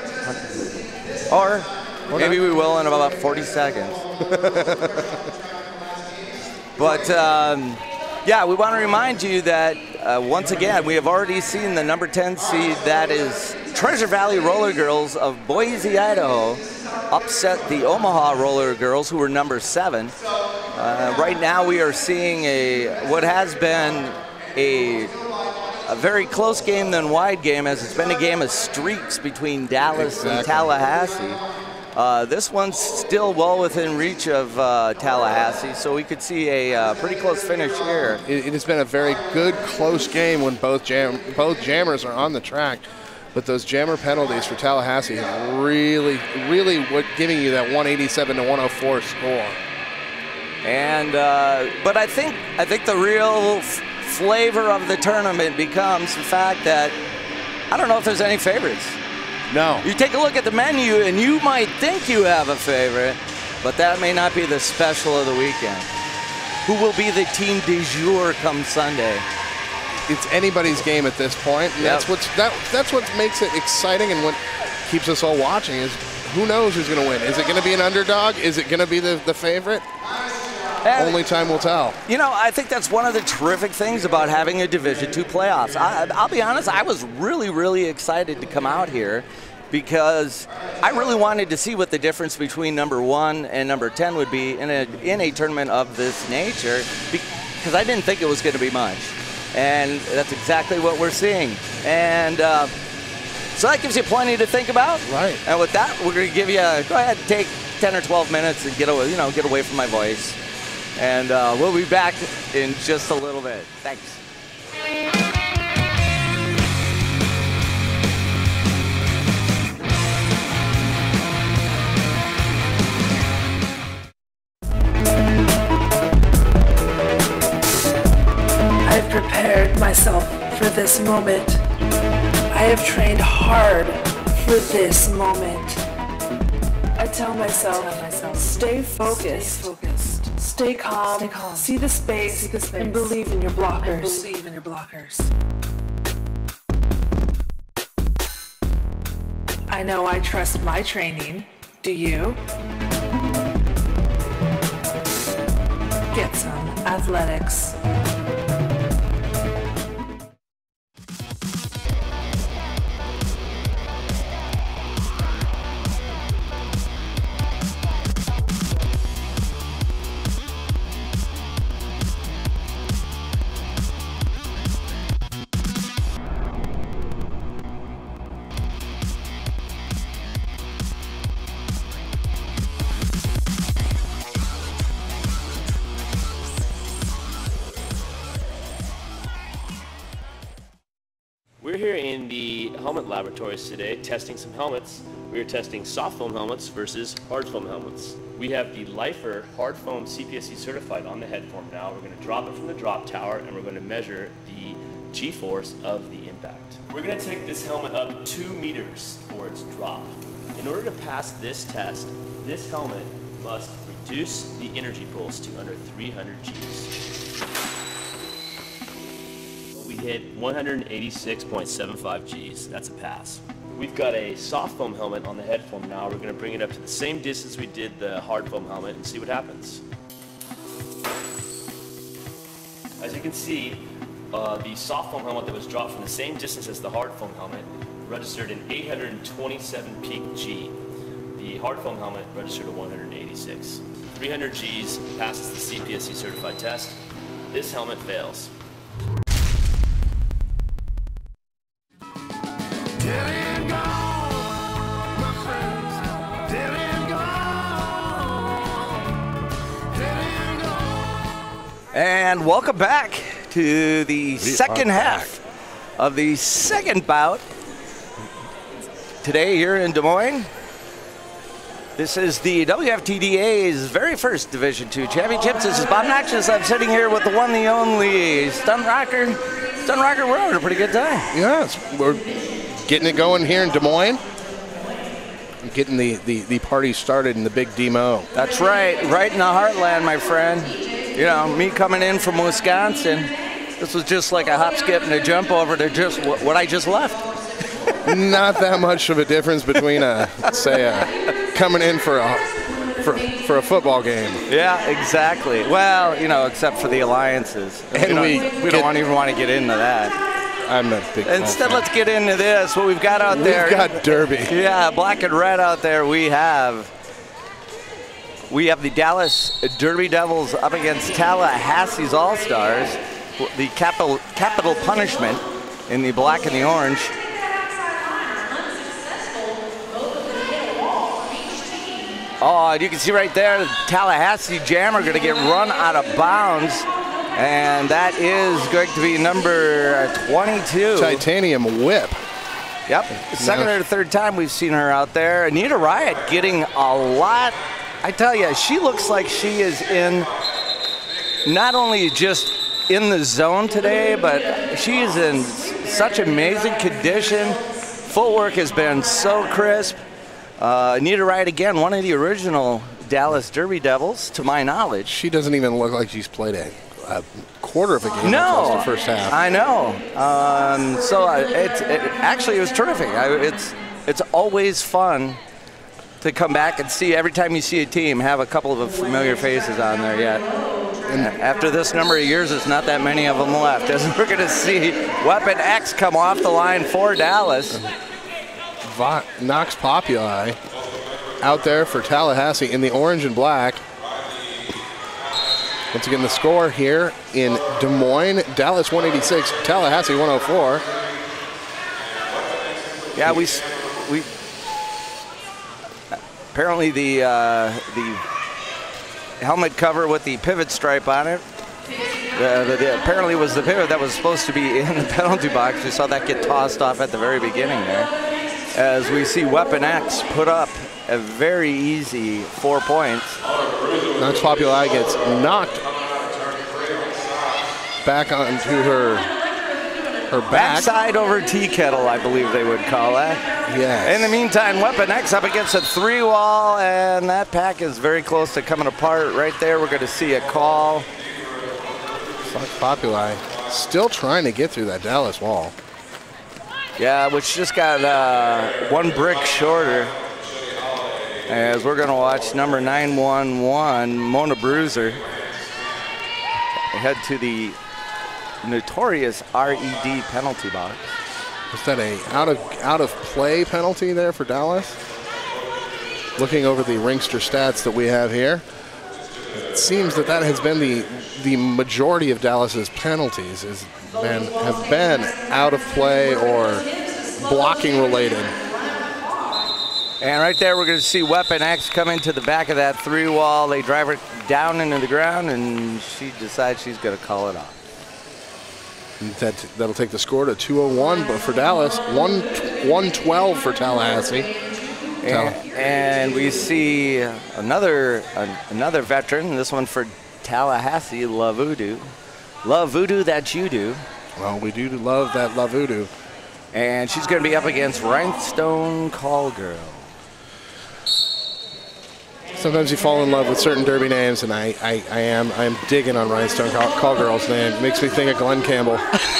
or maybe we will in about 40 seconds. But yeah, we want to remind you that once again, we have already seen the number 10 seed, that is Treasure Valley Roller Girls of Boise, Idaho, upset the Omaha Roller Girls, who were number 7. Right now we are seeing what has been a very close game than wide game, as it's been a game of streaks between Dallas and Tallahassee. This one's still well within reach of Tallahassee, so we could see a pretty close finish here. It has been a very good, close game when both jammers are on the track. But those jammer penalties for Tallahassee have really giving you that 187 to 104 score. And but I think the real flavor of the tournament becomes the fact that I don't know if there's any favorites. No. You take a look at the menu and you might think you have a favorite, but that may not be the special of the weekend. Who will be the team du jour come Sunday? It's anybody's game at this point, and that's what makes it exciting and what keeps us all watching is who knows who's going to win. Is it going to be an underdog? Is it going to be the favorite? And only time will tell. You know, I think that's one of the terrific things about having a Division II playoffs. I'll be honest, I was really excited to come out here because I really wanted to see what the difference between number 1 and number 10 would be in a tournament of this nature, because I didn't think it was going to be much. And that's exactly what we're seeing. And so that gives you plenty to think about. Right. And with that, we're going to give you go ahead and take 10 or 12 minutes and get away from my voice. And we'll be back in just a little bit. Thanks. I've prepared myself for this moment. I have trained hard for this moment. I tell myself, stay focused, stay calm, see the space, and believe in your blockers. I know I trust my training. Do you? Get some athletics. We're here in the helmet laboratories today testing some helmets. We are testing soft foam helmets versus hard foam helmets. We have the Lifer hard foam CPSC certified on the head form now. We're going to drop it from the drop tower and we're going to measure the G-force of the impact. We're going to take this helmet up 2 meters for its drop. In order to pass this test, this helmet must reduce the energy pulse to under 300 Gs. We hit 186.75 Gs. That's a pass. We've got a soft foam helmet on the head form now. We're going to bring it up to the same distance we did the hard foam helmet and see what happens. As you can see, the soft foam helmet that was dropped from the same distance as the hard foam helmet registered an 827 peak G. The hard foam helmet registered a 186. 300 Gs passes the CPSC certified test. This helmet fails. And welcome back to the second half of the second bout today here in Des Moines. This is the WFTDA's very first Division II Championships. This is Bob Noxious. I'm sitting here with the one, the only Stunt Rocker. Stunt Rocker, we're having a pretty good time. Yes, we're getting it going here in Des Moines. Getting the party started in the big demo. That's right in the heartland, my friend. You know, me coming in from Wisconsin, this was just like a hop, skip, and a jump over to just what I just left. Not that much of a difference between coming in for a football game. Yeah, exactly. Well, you know, except for the alliances, and we don't even want to get into that. I'm a big Instead, let's get into this. What we've got out there. We've got Derby. Yeah, black and red out there. We have the Dallas Derby Devils up against Tallahassee's All-Stars. The capital punishment in the black and the orange. Oh, and you can see right there, the Tallahassee Jammer going to get run out of bounds. And that is going to be number 22. Titanium Whip. Yep, second or third time we've seen her out there. Anita Riot getting a lot. I tell you, she looks like she is in, not only just in the zone today, but she is in such amazing condition. Footwork has been so crisp. Anita Riot, again, one of the original Dallas Derby Devils, to my knowledge. She doesn't even look like she's played a quarter of a game. No, the first half. I know. Actually, it was terrific. It's always fun to come back and see, every time you see a team, have a couple of familiar faces on there yet. And after this number of years, there's not that many of them left, as we're going to see Weapon X come off the line for Dallas. Nox Populi out there for Tallahassee in the orange and black. Once again, the score here in Des Moines, Dallas 186, Tallahassee 104. Yeah, we apparently the helmet cover with the pivot stripe on it. Apparently was the pivot that was supposed to be in the penalty box. We saw that get tossed off at the very beginning there. As we see Weapon X put up a very easy 4 points. Nox Populi gets knocked back onto her back. Backside over tea kettle, I believe they would call that. Yes. In the meantime, Weapon X up against a 3-wall, and that pack is very close to coming apart. Right there, we're going to see a call. Nox Populi still trying to get through that Dallas wall. Yeah, which just got 1 brick shorter. As we're going to watch number 911, Mona Bruiser, head to the notorious RED penalty box. Was that a out of play penalty there for Dallas? Looking over the Ringster stats that we have here, it seems that has been the majority of Dallas's penalties have been out of play or blocking related. And right there, we're going to see Weapon X come into the back of that 3-wall. They drive her down into the ground, and she decides she's going to call it off. That'll take the score to 201, but for Dallas, 112 for Tallahassee. And we see another veteran. This one for Tallahassee, La Voodoo. Love Voodoo that you do. Well, we do love that La Voodoo. And she's going to be up against Rhinestone Call Girl. Sometimes you fall in love with certain derby names, and I am digging on Rhinestone Call Girl's name. It makes me think of Glenn Campbell.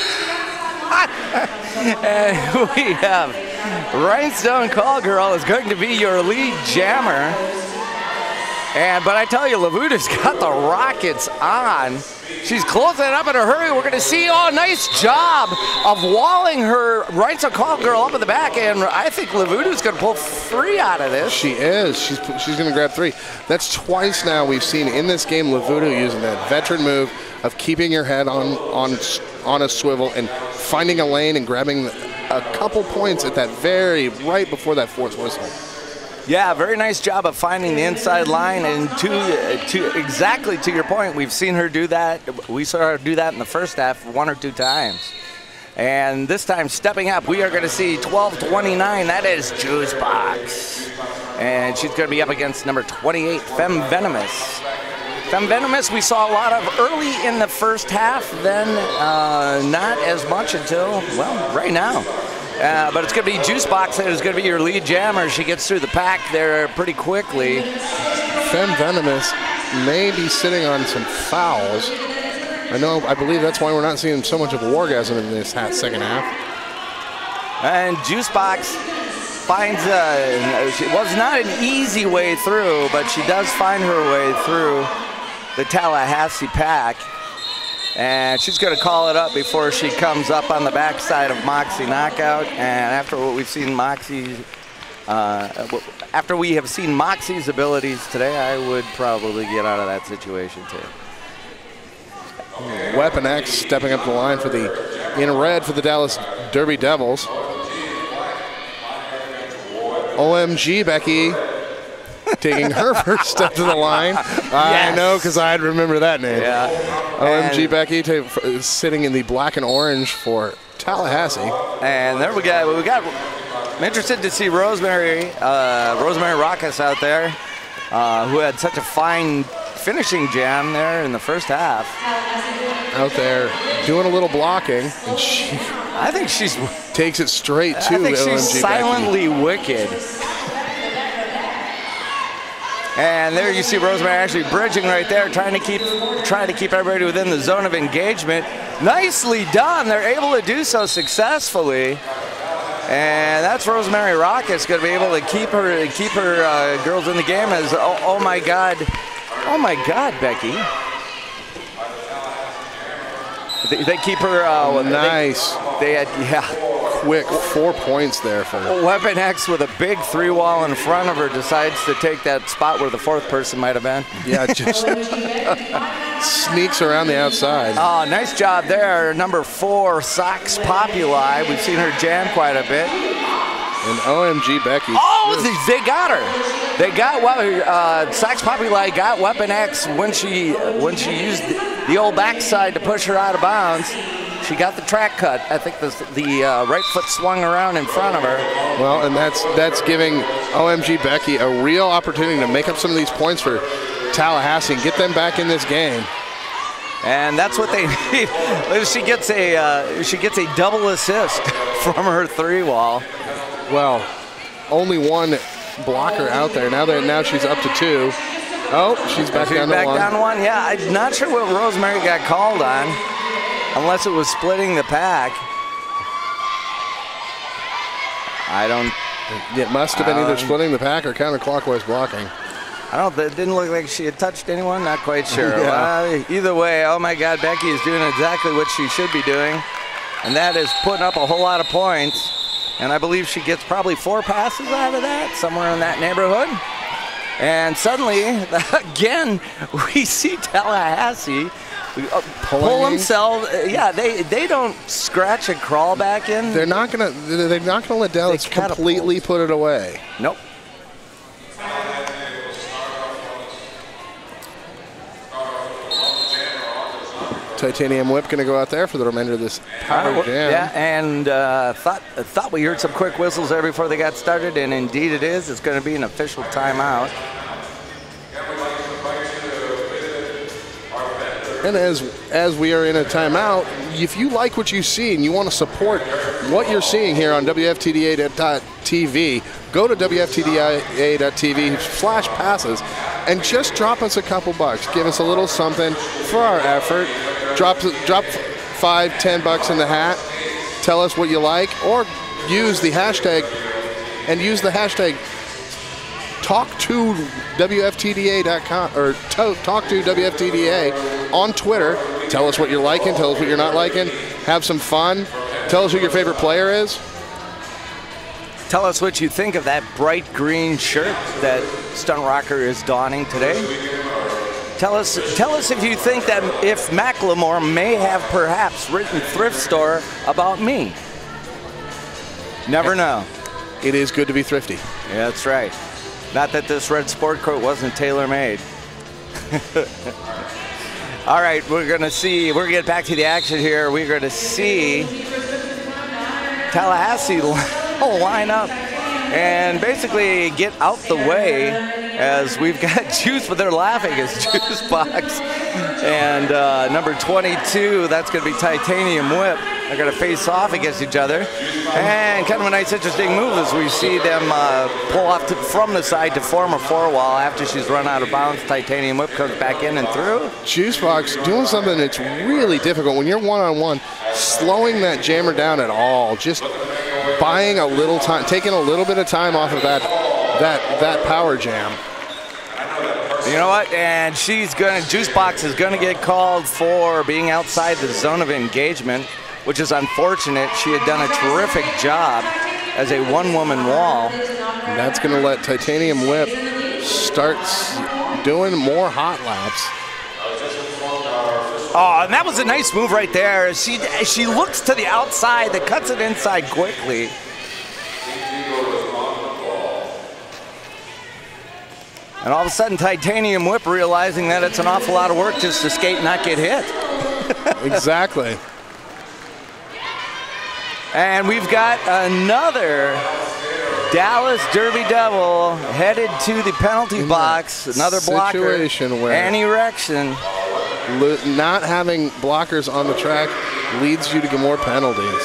And we have Rhinestone Call Girl is going to be your lead jammer. But I tell you, La Voodoo's got the rockets on. She's closing it up in a hurry. We're going to see, nice job of walling her Rhinestone Call Girl up in the back, and I think La Voodoo's going to pull 3 out of this. She is. She's going to grab 3. That's twice now we've seen in this game La Voodoo using that veteran move of keeping your head on a swivel and finding a lane and grabbing a couple points at that right before that 4th whistle. Yeah, very nice job of finding the inside line, and to exactly to your point, we've seen her do that. We saw her do that in the first half 1 or 2 times. And this time, stepping up, we are going to see 12-29. That is Juice Box. And she's going to be up against number 28, Femme Venomous. Femme Venomous we saw a lot of early in the first half, then not as much until, well, right now. But it's going to be Juice Box that is going to be your lead jammer. She gets through the pack there pretty quickly. Femme Venomous may be sitting on some fouls. I believe that's why we're not seeing so much of a wargasm in this second half. And Juice Box finds, it was not an easy way through, but she does find her way through the Tallahassee pack. And she's going to call it up before she comes up on the backside of Moxie Knockout. And after what we've seen after we have seen Moxie's abilities today, I would probably get out of that situation too. Weapon X stepping up the line in red for the Dallas Derby Devils. OMG, Becky. Taking her first step to the line. Yes. I know, because I'd remember that name. Yeah. OMG Becky sitting in the black and orange for Tallahassee. And there we got. I'm interested to see Rosemary Rackus out there, who had such a fine finishing jam there in the first half. Out there doing a little blocking, and I think she's takes it straight to I think OMG she's silently Becky. wicked. And there you see Rosemary actually bridging right there, trying to keep everybody within the zone of engagement. Nicely done. They're able to do so successfully. And that's Rosemary Rackus going to be able to keep her girls in the game. As oh my God, Becky. They keep her. Nice. They had quick 4 points there for Weapon X with a big 3-wall in front of her decides to take that spot where the fourth person might have been. Yeah, just sneaks around the outside. Oh, nice job there. Number 4, Sox Populi. We've seen her jam quite a bit. And OMG Becky. Oh, they got her. They got Sox Populi got Weapon X when she used the old backside to push her out of bounds. She got the track cut. I think the right foot swung around in front of her. Well, and that's giving OMG Becky a real opportunity to make up some of these points for Tallahassee and get them back in this game. And that's what they need. She gets a double assist from her 3-wall. Well, only one blocker out there. Now she's up to 2. Oh, she's back down to 1. Down 1. Yeah, I'm not sure what Rosemary got called on, unless it was splitting the pack. It must have been either splitting the pack or counterclockwise blocking. It didn't look like she had touched anyone. Not quite sure. Yeah. Either way, oh my God, Becky is doing exactly what she should be doing, and that is putting up a whole lot of points. And I believe she gets probably 4 passes out of that, somewhere in that neighborhood. And suddenly, again, we see Tallahassee pull themselves. Yeah, they don't scratch and crawl back in. They're not gonna let Dallas completely put it away. Nope. Titanium Whip going to go out there for the remainder of this power jam. Yeah, and thought we heard some quick whistles there before they got started, and indeed it is. It's going to be an official timeout. And as we are in a timeout, if you like what you see and you want to support what you're seeing here on WFTDA.TV, go to WFTDA.TV/passes and just drop us a couple bucks. Give us a little something for our effort. Drop $5-10 in the hat. Tell us what you like, or use the hashtag talk to WFTDA.com or talk to WFTDA on Twitter. Tell us what you're liking. Tell us what you're not liking. Have some fun. Tell us who your favorite player is. Tell us what you think of that bright green shirt that Stunt Rocker is donning today. Tell us if you think that if Macklemore may have perhaps written Thrift Store about me. Never know. It is good to be thrifty. Yeah, that's right. Not that this red sport coat wasn't tailor-made. All right, we're going to get back to the action here. We're going to see Tallahassee line up and basically get out the way as we've got Juice, but they're laughing as Juice Box and number 22, that's going to be Titanium Whip. They're going to face off against each other. And kind of a nice, interesting move as we see them pull off from the side to form a 4-wall after she's run out of bounds. Titanium Whip comes back in and through. Juicebox doing something that's really difficult when you're one-on-one, slowing that jammer down at all, just buying a little time, taking a little bit of time off of that power jam. You know what? And Juicebox is going to get called for being outside the zone of engagement, which is unfortunate. She had done a terrific job as a one-woman wall. And that's going to let Titanium Whip start doing more hot laps. Oh, and that was a nice move right there. She looks to the outside, that cuts it inside quickly. And all of a sudden, Titanium Whip realizing that it's an awful lot of work just to skate and not get hit. Exactly. And we've got another Dallas Derby Devil headed to the penalty box. Another blocker. Situation where Annie Rexon. Not having blockers on the track leads you to get more penalties.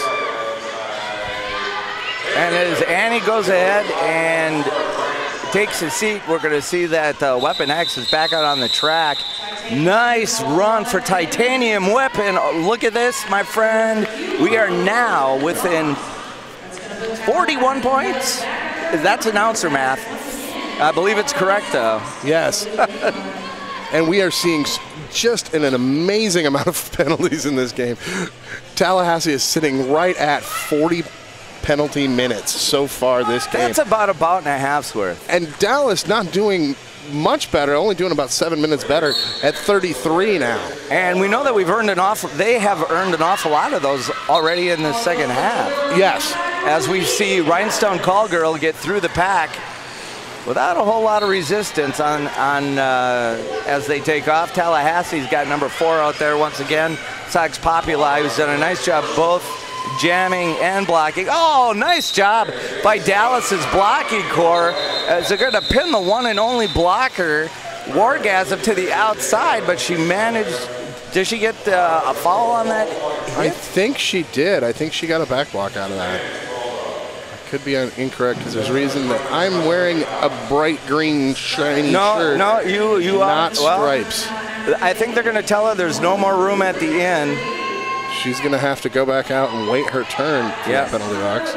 And as Annie goes ahead and takes a seat, we're going to see that Weapon X is back out on the track. Nice run for Titanium Whip, and look at this, my friend. We are now within 41 points. That's announcer math. I believe it's correct, though. Yes. And we are seeing just an amazing amount of penalties in this game. Tallahassee is sitting right at 40 penalty minutes so far this game. That's about and a half's worth. And Dallas not doing much better, only doing about 7 minutes better at 33 now. And we know that they have earned an awful lot of those already in the second half. Yes. As we see Rhinestone Call Girl get through the pack without a whole lot of resistance as they take off. Tallahassee's got number 4 out there once again. Sox Populi, who's done a nice job both jamming and blocking. Oh, nice job by Dallas's blocking core as they're going to pin the one and only blocker, Wargasm, to the outside, but she managed. Did she get a foul on that hit? I think she did. I think she got a back block out of that. I could be incorrect because there's a reason that I'm wearing a bright green shiny shirt. No, you not are. stripes. I think they're going to tell her there's no more room at the end. She's going to have to go back out and wait her turn for the penalty box.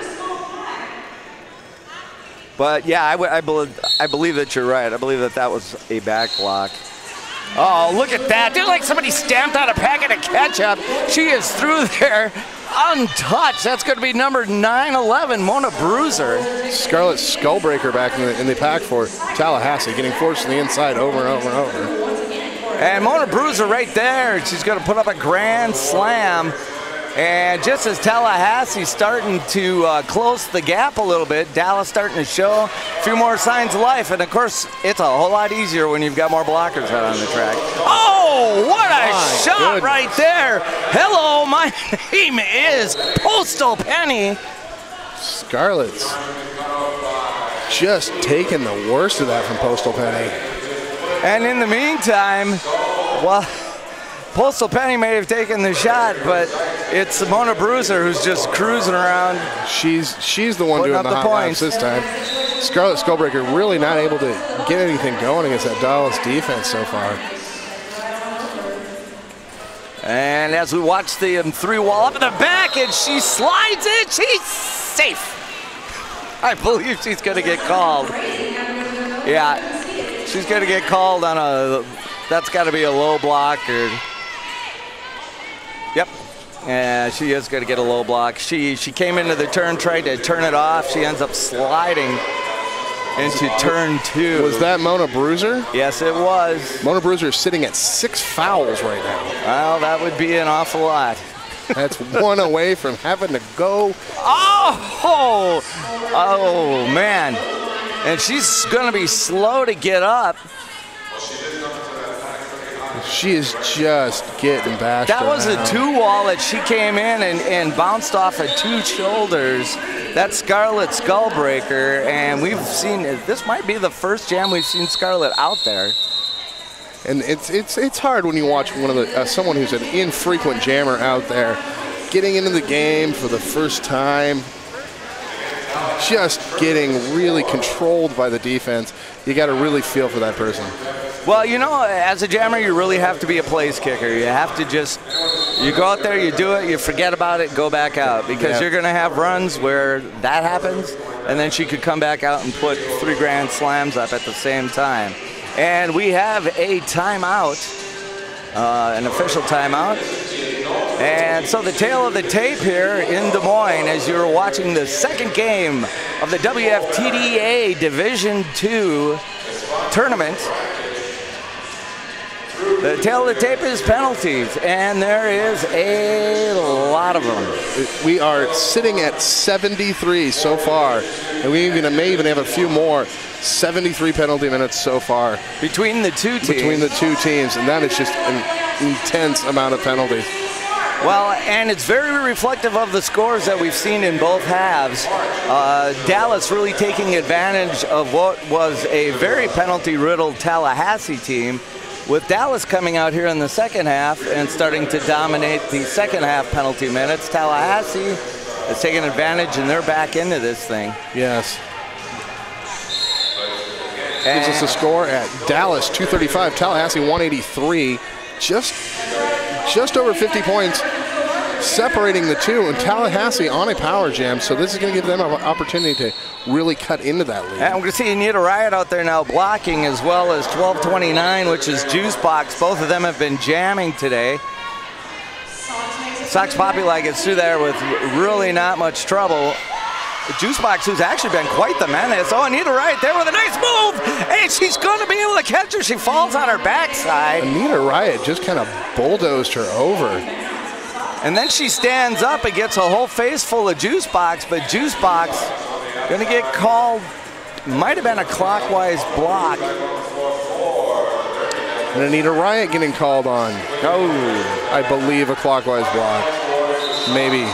But yeah, I believe that you're right. I believe that was a back block. Oh, look at that. They're like somebody stamped out a packet of ketchup. She is through there untouched. That's going to be number 911, Mona Bruiser. Scarlet Skullbreaker back in the pack for Tallahassee, getting forced to the inside over and over and over. And Mona Bruiser right there. She's going to put up a grand slam. And just as Tallahassee's starting to close the gap a little bit, Dallas starting to show a few more signs of life. And, of course, it's a whole lot easier when you've got more blockers out on the track. Oh, what a shot right there. Hello, my name is Postal Penny. Scarlet's just taking the worst of that from Postal Penny. And in the meantime, well, Postal Penny may have taken the shot, but it's Mona Bruiser who's just cruising around. She's the one doing the hot laps this time. Scarlet Skullbreaker really not able to get anything going against that Dallas defense so far. And as we watch the 3-wall up in the back, and she slides it, she's safe. I believe she's going to get called. Yeah. She's going to get called on that's got to be a low block or, yep. Yeah, she is going to get a low block. She came into the turn, tried to turn it off. She ends up sliding into turn 2. Was that Mona Bruiser? Yes, it was. Mona Bruiser is sitting at 6 fouls right now. Well, that would be an awful lot. That's one away from having to go. Oh, man. And she's going to be slow to get up. She is just getting bashed. That was a 2-wall that she came in and bounced off of 2 shoulders. That's Scarlet Skullbreaker, and we've seen, this might be the first jam we've seen Scarlet out there. And it's hard when you watch one of the someone who's an infrequent jammer out there getting into the game for the first time, just getting really controlled by the defense. You got to really feel for that person. Well, you know, as a jammer, you really have to be a place kicker. You have to just, you go out there, you do it, you forget about it, go back out. Because you're going to have runs where that happens, and then she could come back out and put 3 grand slams up at the same time. And we have a timeout, an official timeout. And so the tail of the tape here in Des Moines as you're watching the second game of the WFTDA Division II tournament. The tail of the tape is penalties, and there is a lot of them. We are sitting at 73 so far, and we may even have a few more. 73 penalty minutes so far. Between the two teams. Between the two teams, and that is just an intense amount of penalties. Well, and it's very reflective of the scores that we've seen in both halves. Dallas really taking advantage of what was a very penalty-riddled Tallahassee team, with Dallas coming out here in the second half and starting to dominate the second half penalty minutes. Tallahassee is taking advantage, and they're back into this thing. Yes. Gives us a score at Dallas 235, Tallahassee 183. Just over 50 points separating the two, and Tallahassee on a power jam, so this is going to give them an opportunity to really cut into that lead. And we're going to see Anita Riot out there now blocking, as well as 1229, which is Juice Box. Both of them have been jamming today. Sox Populi gets through there with really not much trouble. Juicebox, who's actually been quite the menace. Oh, Anita Riot there with a nice move, and she's going to be able to catch her. She falls on her backside. Anita Riot just kind of bulldozed her over. And then she stands up and gets a whole face full of Juicebox, but Juicebox going to get called, might have been a clockwise block. And Anita Riot getting called on. Oh, I believe a clockwise block. Maybe.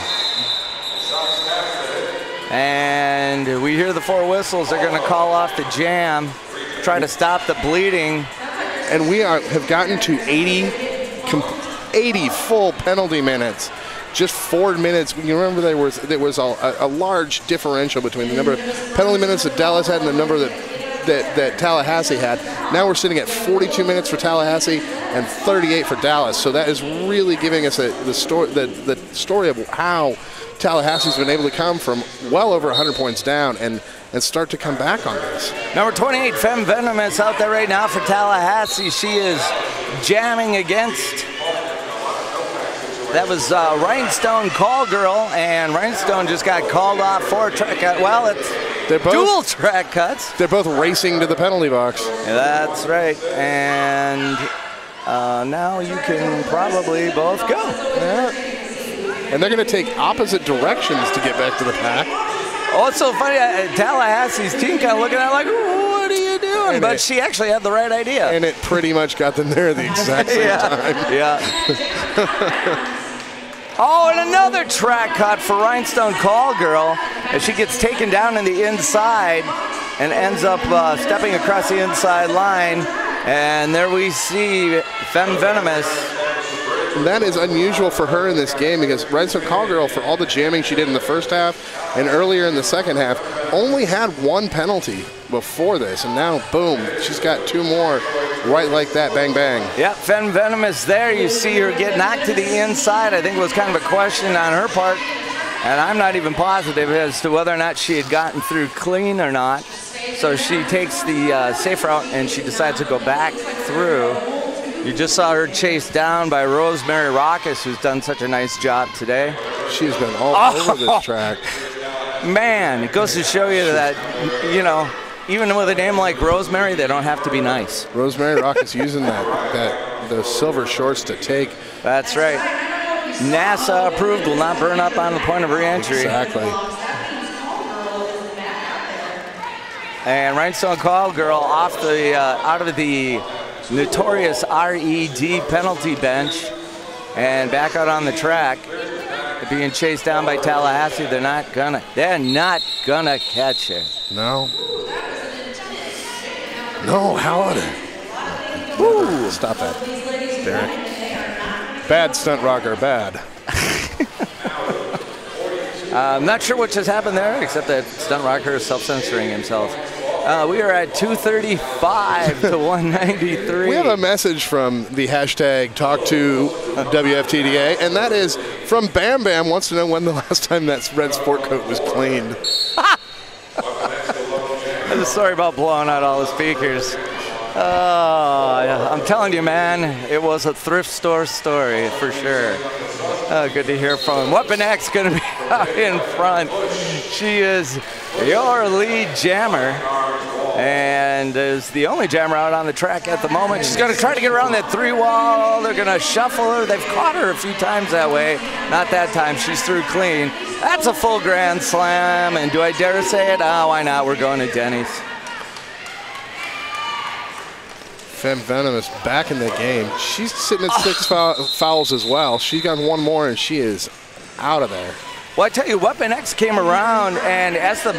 And we hear the 4 whistles. They're going to call off the jam, try to stop the bleeding. And we have gotten to 80 full penalty minutes. Just 4 minutes. You remember there was a large differential between the number of penalty minutes that Dallas had and the number that Tallahassee had. Now we're sitting at 42 minutes for Tallahassee and 38 for Dallas. So that is really giving us the story of how Tallahassee's been able to come from well over 100 points down and start to come back on this. Number 28, Femme Venomous, out there right now for Tallahassee. She is jamming against. That was Rhinestone Call Girl, and Rhinestone just got called off for track cut. Well, they're both dual track cuts. They're both racing to the penalty box. Yeah, that's right. And now you can probably both go. Yeah. And they're going to take opposite directions to get back to the pack. Oh, it's so funny. Tallahassee's team kind of looking at it like, what are you doing? But she actually had the right idea. And it pretty much got them there at the exact same time. Yeah. Oh, and another track cut for Rhinestone Call Girl as she gets taken down in the inside and ends up stepping across the inside line. And there we see Femme Venomous. And that is unusual for her in this game because Rhinestone Call Girl, for all the jamming she did in the first half and earlier in the second half, only had 1 penalty before this. And now, boom, she's got 2 more right like that, bang, bang. Yep, Femme Venomous there. You see her get knocked to the inside. I think it was kind of a question on her part. And I'm not even positive as to whether or not she had gotten through clean or not. So she takes the safe route and she decides to go back through. You just saw her chased down by Rosemary Rockus, who's done such a nice job today. She's been all over this track. Man, it goes to show you that, you know, even with a name like Rosemary, they don't have to be nice. Rosemary Rockus using those silver shorts to take. That's right. NASA approved, will not burn up on the point of re-entry. Exactly. And Rhinestone Call Girl off the out of the notorious RED penalty bench and back out on the track, being chased down by Tallahassee. They're not gonna catch her. No, how would it? Woo! Stop that, Derek. Bad stunt rocker, bad. I'm not sure what just happened there, except that stunt rocker is self-censoring himself. We are at 235 to 193. We have a message from the hashtag #TalkToWFTDA, and that is from Bam Bam, wants to know when the last time that red sport coat was cleaned. There's a story about blowing out all the speakers. I'm telling you, man, it was a thrift store story for sure. Good to hear from him. Weapon X going to be out in front. She is your lead jammer and is the only jammer out on the track at the moment. She's going to try to get around that 3-wall. They're going to shuffle her. They've caught her a few times that way. Not that time. She's through clean. That's a full Grand Slam. And do I dare say it? Why not? We're going to Denny's. Femme Venomous back in the game. She's sitting at 6 fouls as well. She's got 1 more and she is out of there. Well, I tell you, Weapon X came around, and as the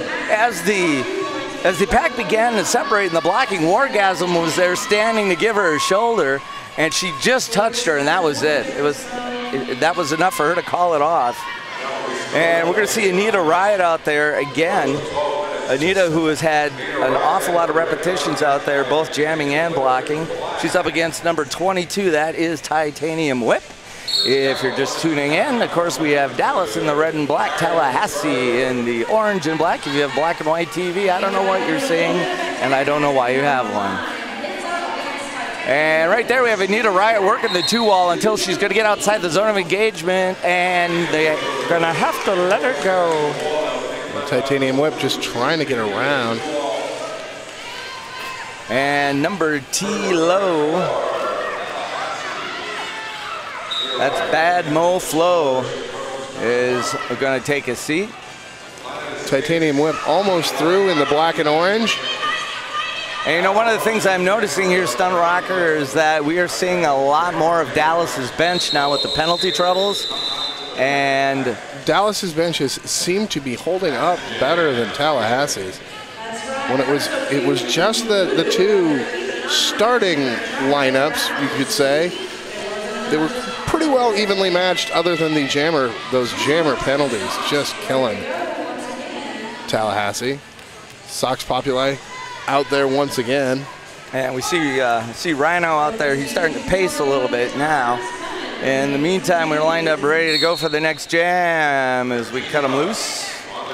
pack began to separate and the blocking, Wargasm was there standing to give her a shoulder, and she just touched her, and that was it. That was enough for her to call it off. And we're going to see Anita Riot out there again. Anita, who has had an awful lot of repetitions out there, both jamming and blocking. She's up against number 22. That is Titanium Whip. If you're just tuning in, of course, we have Dallas in the red and black, Tallahassee in the orange and black. If you have black and white TV, I don't know what you're seeing, and I don't know why you have one. And right there we have Anita Riot working the 2-wall until she's going to get outside the zone of engagement, and they're going to have to let her go. The Titanium Whip just trying to get around. And number T Low, that's Bad Mo Flow, is going to take a seat. Titanium Whip almost through in the black and orange. And you know, one of the things I'm noticing here, Stunt Rocker, is that we are seeing a lot more of Dallas's bench now with the penalty troubles. And Dallas's benches seem to be holding up better than Tallahassee's. When it was just the two starting lineups, you could say, they were pretty well evenly matched, other than those jammer penalties just killing Tallahassee. Sox Populi out there once again. And we see Rhino out there. He's starting to pace a little bit now. In the meantime, we're lined up ready to go for the next jam as we cut them loose.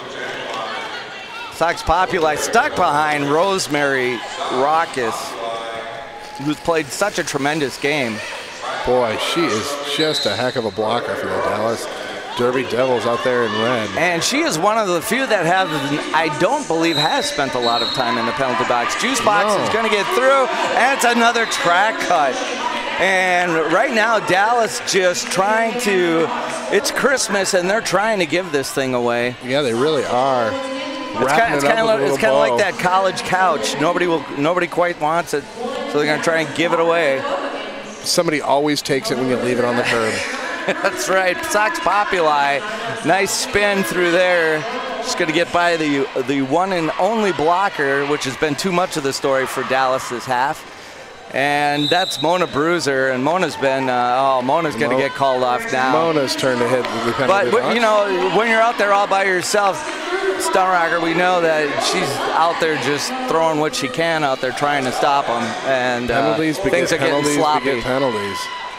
Sox Populi stuck behind Rosemary Raucus, who's played such a tremendous game. Boy, she is just a heck of a blocker for the Dallas Derby Devils out there in red. And she is one of the few that I don't believe has spent a lot of time in the penalty box. Juice Box is going to get through, and it's another track cut. And right now, Dallas just trying to, it's Christmas, and they're trying to give this thing away. Yeah, they really are. It's kind of like that college couch. Nobody quite wants it, so they're going to try and give it away. Somebody always takes it when you leave it on the curb. That's right. Sox Populi, nice spin through there. Just going to get by the one and only blocker, which has been too much of the story for Dallas this half. And that's Mona Bruiser, and Mona's been, Mona's going to get called off now. Mona's turn to hit the penalty box. But, you know, when you're out there all by yourself, Stunt Rocker, we know that she's out there just throwing what she can out there trying to stop them. And things are getting sloppy. Penalties.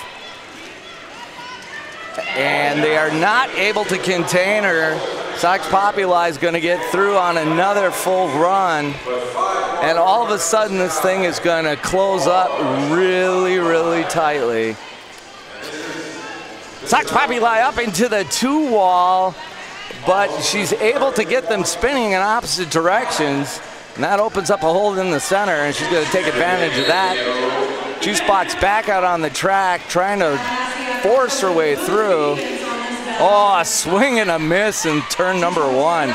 And they are not able to contain her. Sox Populi is going to get through on another full run. And all of a sudden, this thing is going to close up really, really tightly. Sox Populi up into the 2-wall, but she's able to get them spinning in opposite directions. And that opens up a hole in the center, and she's going to take advantage of that. Juice Box back out on the track, trying to force her way through. Oh, a swing and a miss in turn number 1.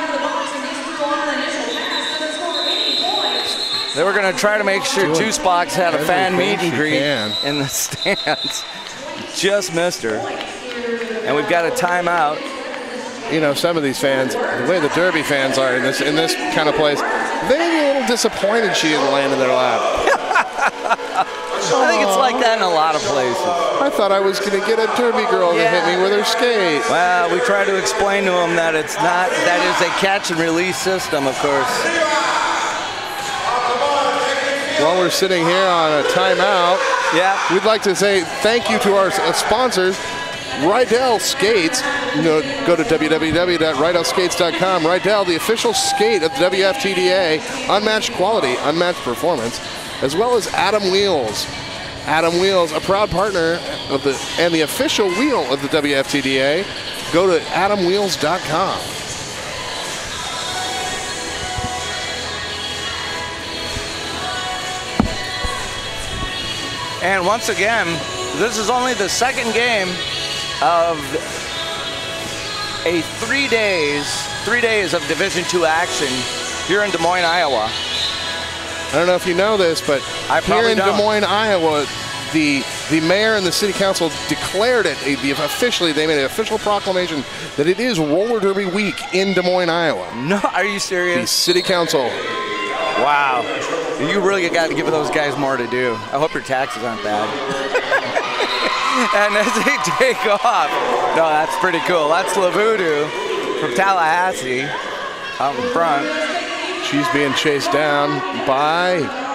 They were going to try to make sure Juice Box had a fan meet and greet in the stands. Just missed her. And we've got a timeout. You know, some of these fans, the way the Derby fans are in this kind of place, they're a little disappointed she didn't land in their lap. I think it's like that in a lot of places. I thought I was going to get a Derby girl to hit me with her skate. Well, we try to explain to them that it's not, that is a catch and release system, of course. While we're sitting here on a timeout, we'd like to say thank you to our sponsors, Rydell Skates. You know, go to www.rydellskates.com. Rydell, the official skate of the WFTDA, unmatched quality, unmatched performance, as well as Adam Wheels. Adam Wheels, a proud partner of the official wheel of the WFTDA. Go to adamwheels.com. And once again, this is only the second game of a 3 days of Division II action here in Des Moines, Iowa. I don't know if you know this, but here in Des Moines, Iowa, the mayor and the city council declared it officially. They made an official proclamation that it is Roller Derby week in Des Moines, Iowa. No, are you serious? The city council. Wow. You really got to give those guys more to do. I hope your taxes aren't bad. And as they take off, no, that's pretty cool. That's LaVoodoo from Tallahassee out in front. She's being chased down by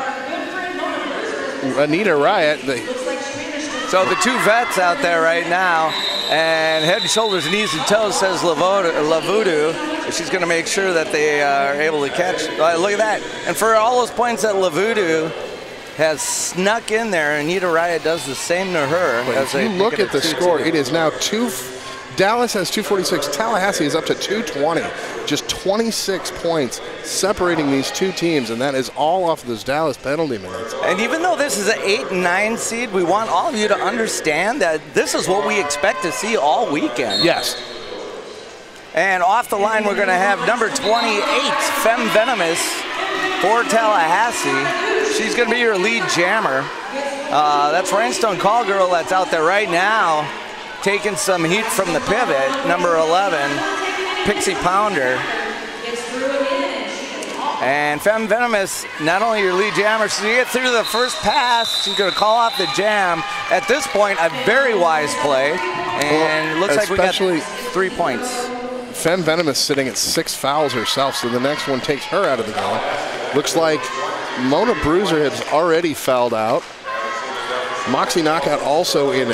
Anita Riot. So the two vets out there right now, and head and shoulders, knees and toes, says LaVoodoo. She's going to make sure that they are able to catch. Look at that. And for all those points that LaVoodoo has snuck in there. Anita Riot does the same to her. But if you look at the score, it is now Dallas has 246. Tallahassee is up to 220. Just 26 points separating these two teams, and that is all off of those Dallas penalty minutes. And even though this is an 8 and 9 seed, we want all of you to understand that this is what we expect to see all weekend. Yes. And off the line, we're going to have number 28, Femme Venomous for Tallahassee. She's going to be your lead jammer. That's Rhinestone Call Girl that's out there right now, taking some heat from the pivot, number 11, Pixie Pounder. And Femme Venomous, not only your lead jammer, she's going to get through the first pass. She's going to call off the jam. At this point, a very wise play. And looks like we got 3 points. Femme Venomous sitting at 6 fouls herself, so the next one takes her out of the game. Looks like Mona Bruiser has already fouled out. Moxie Knockout also in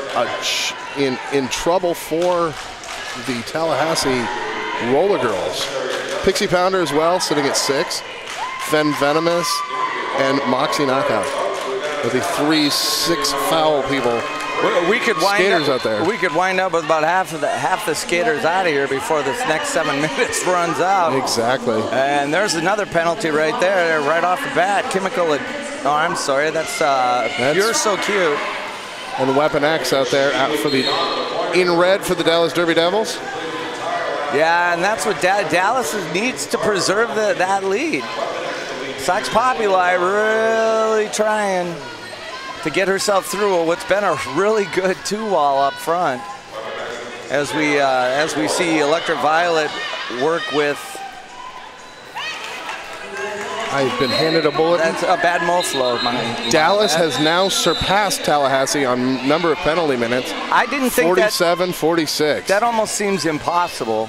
trouble for the Tallahassee Roller Girls. Pixie Pounder as well, sitting at 6. Femme Venomous and Moxie Knockout are the 3 6-foul people. We could wind skaters out there. We could wind up with about half the skaters out of here before this next 7 minutes runs out. Exactly. And there's another penalty right there, right off the bat. Chemical. Oh, I'm sorry. That's You're So Cute. And Weapon X out there, out for the in red for the Dallas Derby Devils. Yeah, and that's what Dallas needs to preserve that lead. Sox Populi really trying to get herself through what's been a really good 2-wall up front. As we see Electric Violet work with. I've been handed a bullet. That's a bad Moflo. Dallas has now surpassed Tallahassee on number of penalty minutes. I didn't think 47-46. That almost seems impossible.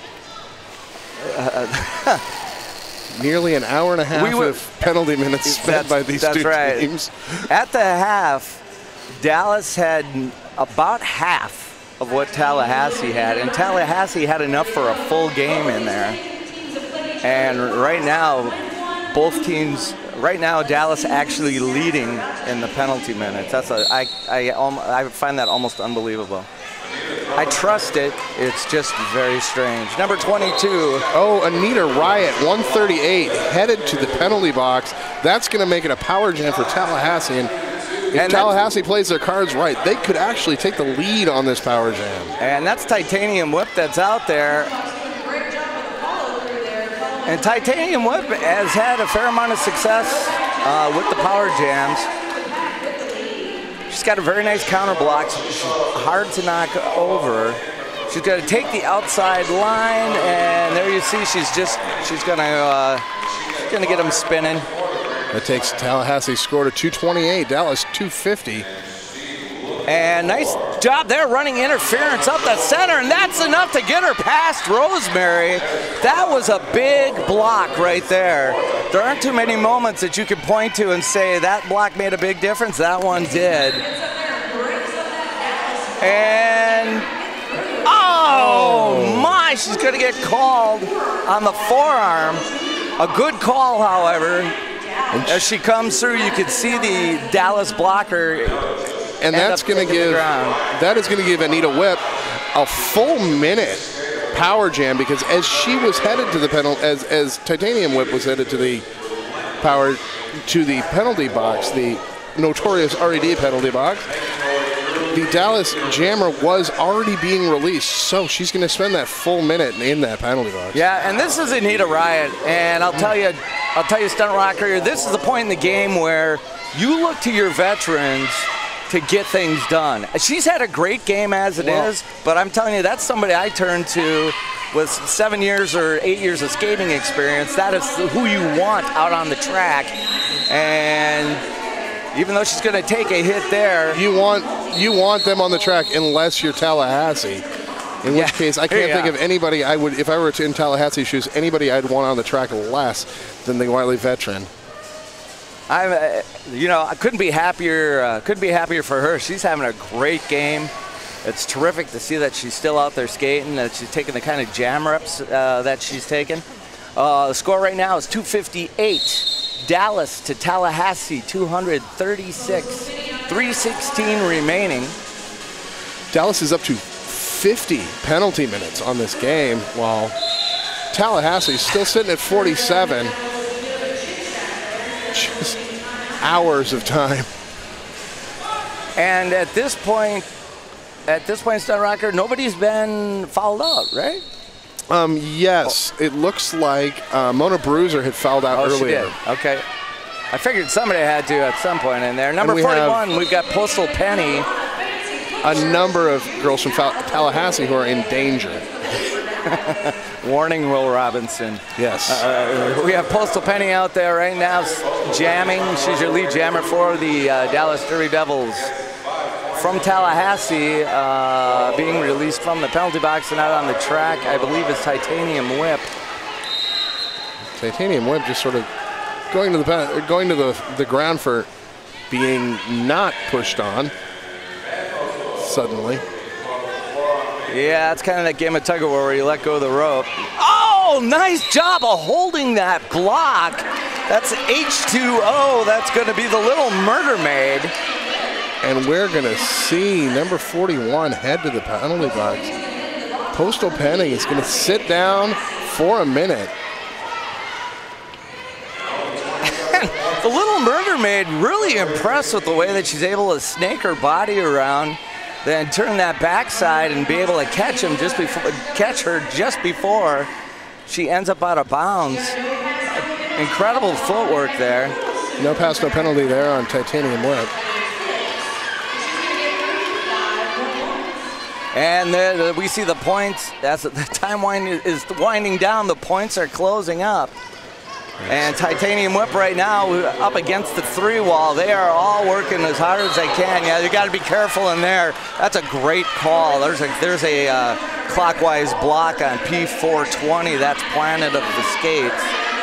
Nearly an hour and a half of penalty minutes spent by these two teams. At the half, Dallas had about half of what Tallahassee had, and Tallahassee had enough for a full game in there. And right now, both teams, Dallas actually leading in the penalty minutes. I find that almost unbelievable. I trust it. It's just very strange. Number 22. Oh, Anita Riot, 138, headed to the penalty box. That's going to make it a power jam for Tallahassee. And if Tallahassee plays their cards right, they could actually take the lead on this power jam. And that's Titanium Whip that's out there. And Titanium Whip has had a fair amount of success with the power jams. She's got a very nice counter block. She's hard to knock over. She's going to take the outside line, and there you see she's going to get them spinning. That takes Tallahassee's score to 228. Dallas 250. And nice job there running interference up the center, and that's enough to get her past Rosemary. That was a big block right there. There aren't too many moments that you can point to and say that block made a big difference. That one did. And, oh my, she's going to get called on the forearm. A good call, however. As she comes through, you can see the Dallas blocker. And that's going to give Anita Whip a full minute power jam, because as she was headed to the penalty, as Titanium Whip was headed to the penalty box, the notorious RED penalty box, the Dallas Jammer was already being released, so she's going to spend that full minute in that penalty box. Yeah, and this is Anita Riot, and I'll tell you, Stunt Rocker, this is the point in the game where you look to your veterans to get things done. She's had a great game as it is, but I'm telling you, that's somebody I turn to with 7 years or 8 years of skating experience. That is who you want out on the track. And even though she's going to take a hit there, you want them on the track unless you're Tallahassee. In which case, I can't think of anybody I would, if I were in Tallahassee shoes, anybody I'd want on the track less than the Wiley veteran. I couldn't be happier. Couldn't be happier for her. She's having a great game. It's terrific to see that she's still out there skating, that she's taking the kind of jam reps that she's taken. The score right now is 258 Dallas to Tallahassee, 236, 3:16 remaining. Dallas is up to 50 penalty minutes on this game, while Tallahassee's still sitting at 47. Just hours of time. And at this point, Stud Rocker, nobody's been fouled out, right? Yes, it looks like Mona Bruiser had fouled out earlier. She did. Okay. I figured somebody had to at some point in there. Number 41, we've got Postal Penny. A number of girls from Tallahassee who are in danger. Warning, Will Robinson. Yes. We have Postal Penny out there right now jamming. She's your lead jammer for the Dallas Derby Devils. From Tallahassee, being released from the penalty box and out on the track, I believe is Titanium Whip. Titanium Whip just sort of going to the ground for being not pushed on suddenly. Yeah, it's kind of that game of tug of war where you let go of the rope. Oh, nice job of holding that block. That's H2O. That's going to be the Little Murder Maid. And we're going to see number 41 head to the penalty box. Postal Penny is going to sit down for a minute. The Little Murder Maid really impressed with the way that she's able to snake her body around, then turn that backside and be able to catch her just before she ends up out of bounds. Incredible footwork there. No pass, no penalty there on Titanium Whip. And there we see the points. As the time is winding down, the points are closing up. And Titanium Whip right now up against the 3 wall. They are all working as hard as they can. Yeah, you got to be careful in there. That's a great call. There's a clockwise block on P420. That's Planet of the Skates.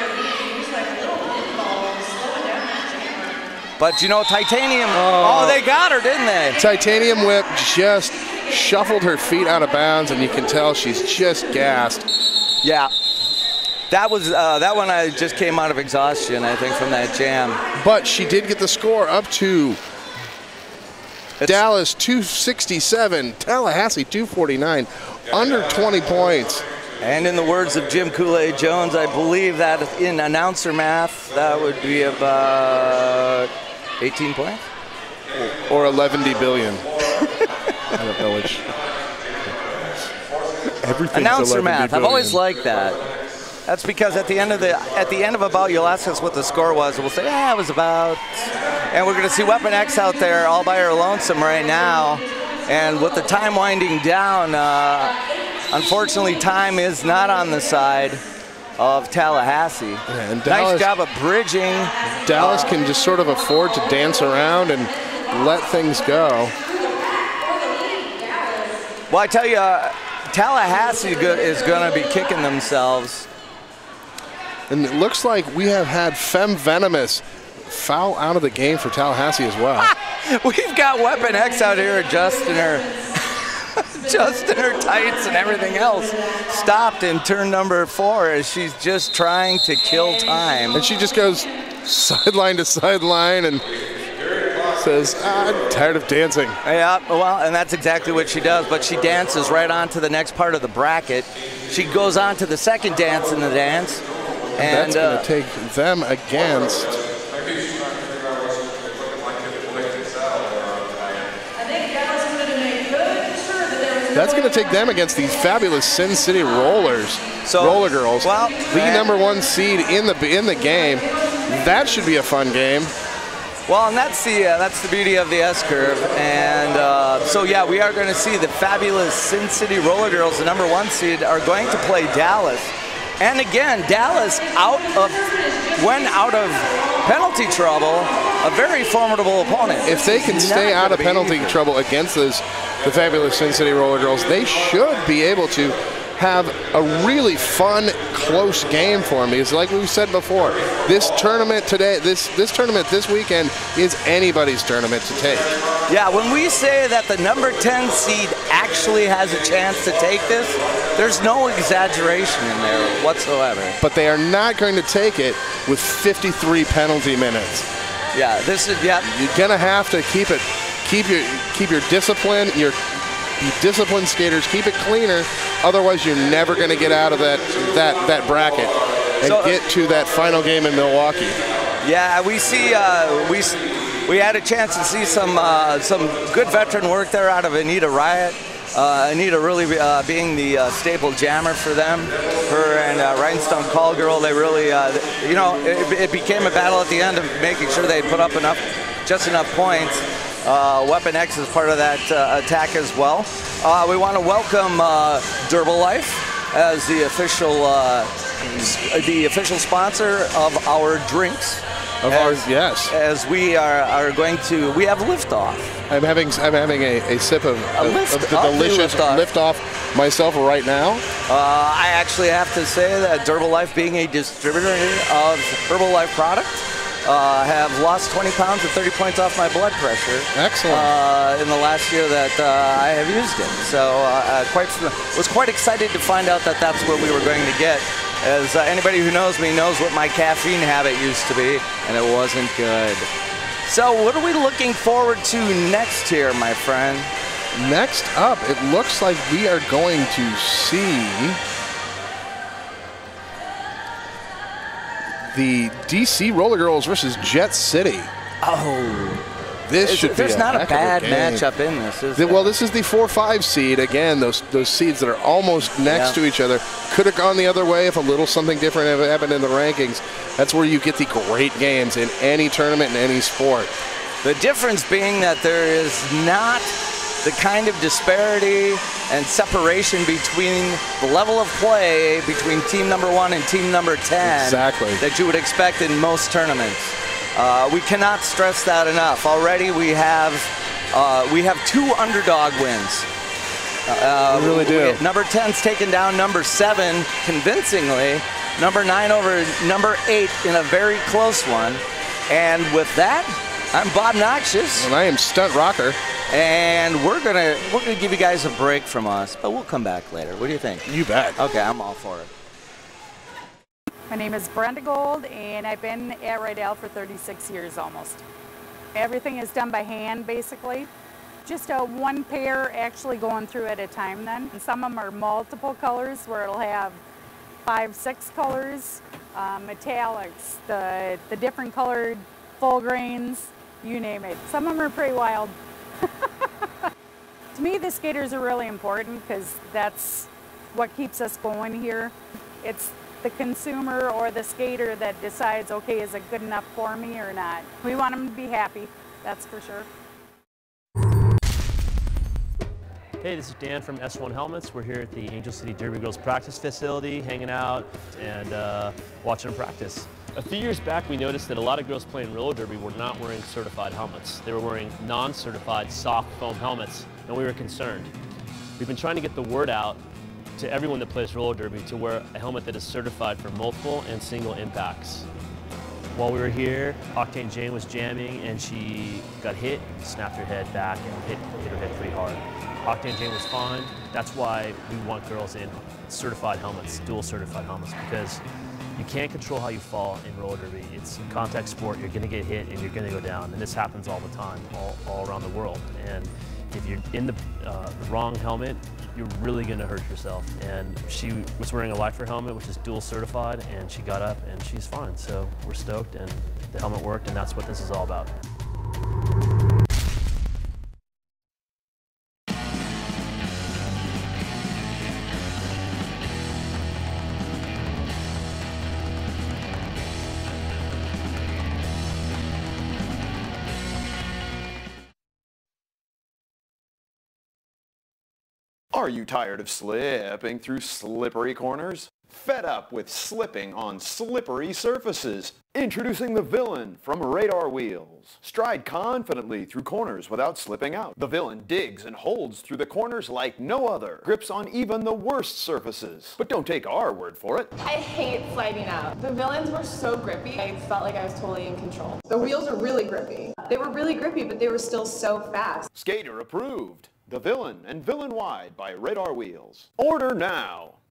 But you know, Titanium, oh, they got her, didn't they? Titanium Whip just shuffled her feet out of bounds, and you can tell she's just gassed. Yeah. That was that one. I just came out of exhaustion, I think, from that jam. But she did get the score up to Dallas 267, Tallahassee 249, under 20 points. And in the words of Jim Kool-Aid Jones, I believe that in announcer math, that would be about 18 points? Or 11 billion. I don't know which. Everything's announcer math. billion. I've always liked that. That's because at the end of a bout, you'll ask us what the score was, and we'll say, yeah, it was about. And we're going to see Weapon X out there all by her lonesome right now. And with the time winding down, unfortunately, time is not on the side of Tallahassee. Yeah, and Dallas, nice job of bridging. Dallas can just sort of afford to dance around and let things go. Well, I tell you, Tallahassee is going to be kicking themselves. And it looks like we have had Femme Venomous foul out of the game for Tallahassee as well. We've got Weapon X out here adjusting her tights and everything else. Stopped in turn number 4 as she's just trying to kill time. And she just goes sideline to sideline and says, I'm tired of dancing. Yeah, well, and that's exactly what she does, but she dances right on to the next part of the bracket. She goes on to the second dance in the dance. And that's going to take them against the fabulous Sin City Rollers, Roller Girls. Well, the number 1 seed in the game. That should be a fun game. Well, and that's the beauty of the S-curve. And so yeah, we are going to see the fabulous Sin City Roller Girls, the number 1 seed, are going to play Dallas. And again, Dallas went out of penalty trouble, a very formidable opponent. If they can stay out of penalty trouble against the fabulous Sin City Roller Girls, they should be able to have a really fun, close game for me. It's like we said before, this tournament today, this tournament this weekend is anybody's tournament to take. Yeah, when we say that the number 10 seed actually has a chance to take this, there's no exaggeration in there whatsoever. But they are not going to take it with 53 penalty minutes. Yeah, this is, yeah. You're gonna have to keep your discipline, be disciplined skaters, keep it cleaner. Otherwise, you're never gonna get out of that bracket and get to that final game in Milwaukee. Yeah, we see we had a chance to see some good veteran work there out of Anita Riot. Anita really being the staple jammer for them. Her and Rhinestone Call Girl, they really, you know, it became a battle at the end of making sure they put up just enough points. Weapon X is part of that attack as well. We want to welcome Herbalife as the official sponsor of our drinks. Yes. As we are going to, we have liftoff. I'm having a sip of the delicious liftoff myself right now. I actually have to say that Herbalife, being a distributor of Herbalife product, have lost 20 pounds and 30 points off my blood pressure. Excellent. In the last year that I have used it. So was quite excited to find out that that's what we were going to get. As anybody who knows me knows what my caffeine habit used to be, and it wasn't good. So what are we looking forward to next here, my friend? Next up, it looks like we are going to see the DC Roller Girls versus Jet City. Oh. There's not a bad matchup in this, is there? Well, this is the 4-5 seed. Again, those seeds that are almost next to each other. Could have gone the other way if a little something different had happened in the rankings. That's where you get the great games in any tournament, in any sport. The difference being that there is not the kind of disparity and separation between the level of play between team number 1 and team number 10 that you would expect in most tournaments. We cannot stress that enough. Already we have 2 underdog wins. We really do. Number 10's taken down number 7 convincingly. Number 9 over number 8 in a very close one. And with that, I'm Bob Noxious. And I am Stunt Rocker. And we're gonna give you guys a break from us, but we'll come back later. What do you think? You bet. Okay, I'm all for it. My name is Brenda Gold, and I've been at Rydell for 36 years almost. Everything is done by hand, basically. Just one pair actually going through at a time then. And some of them are multiple colors where it'll have 5, 6 colors, metallics, the different colored full grains, you name it. Some of them are pretty wild. To me, the skaters are really important because that's what keeps us going here. It's the consumer or the skater that decides, okay, is it good enough for me or not? We want them to be happy, that's for sure. Hey, this is Dan from S1 Helmets. We're here at the Angel City Derby Girls practice facility, hanging out and watching them practice. A few years back, we noticed that a lot of girls playing roller derby were not wearing certified helmets. They were wearing non-certified soft foam helmets, and we were concerned. We've been trying to get the word out to everyone that plays roller derby to wear a helmet that is certified for multiple and single impacts. While we were here, Octane Jane was jamming and she got hit, snapped her head back and hit her head pretty hard. Octane Jane was fine. That's why we want girls in certified helmets, dual certified helmets, because you can't control how you fall in roller derby. It's a contact sport. You're gonna get hit and you're gonna go down. And this happens all the time, all around the world. And if you're in the wrong helmet, you're really gonna hurt yourself. And she was wearing a Lifer helmet, which is dual certified, and she got up and she's fine. So we're stoked and the helmet worked, and that's what this is all about. Are you tired of slipping through slippery corners? Fed up with slipping on slippery surfaces? Introducing the Villain from Radar Wheels. Stride confidently through corners without slipping out. The Villain digs and holds through the corners like no other. Grips on even the worst surfaces. But don't take our word for it. I hate sliding out. The Villains were so grippy, I felt like I was totally in control. The wheels are really grippy. They were really grippy, but they were still so fast. Skater approved. The Villain and Villain Wide by Radar Wheels. Order now.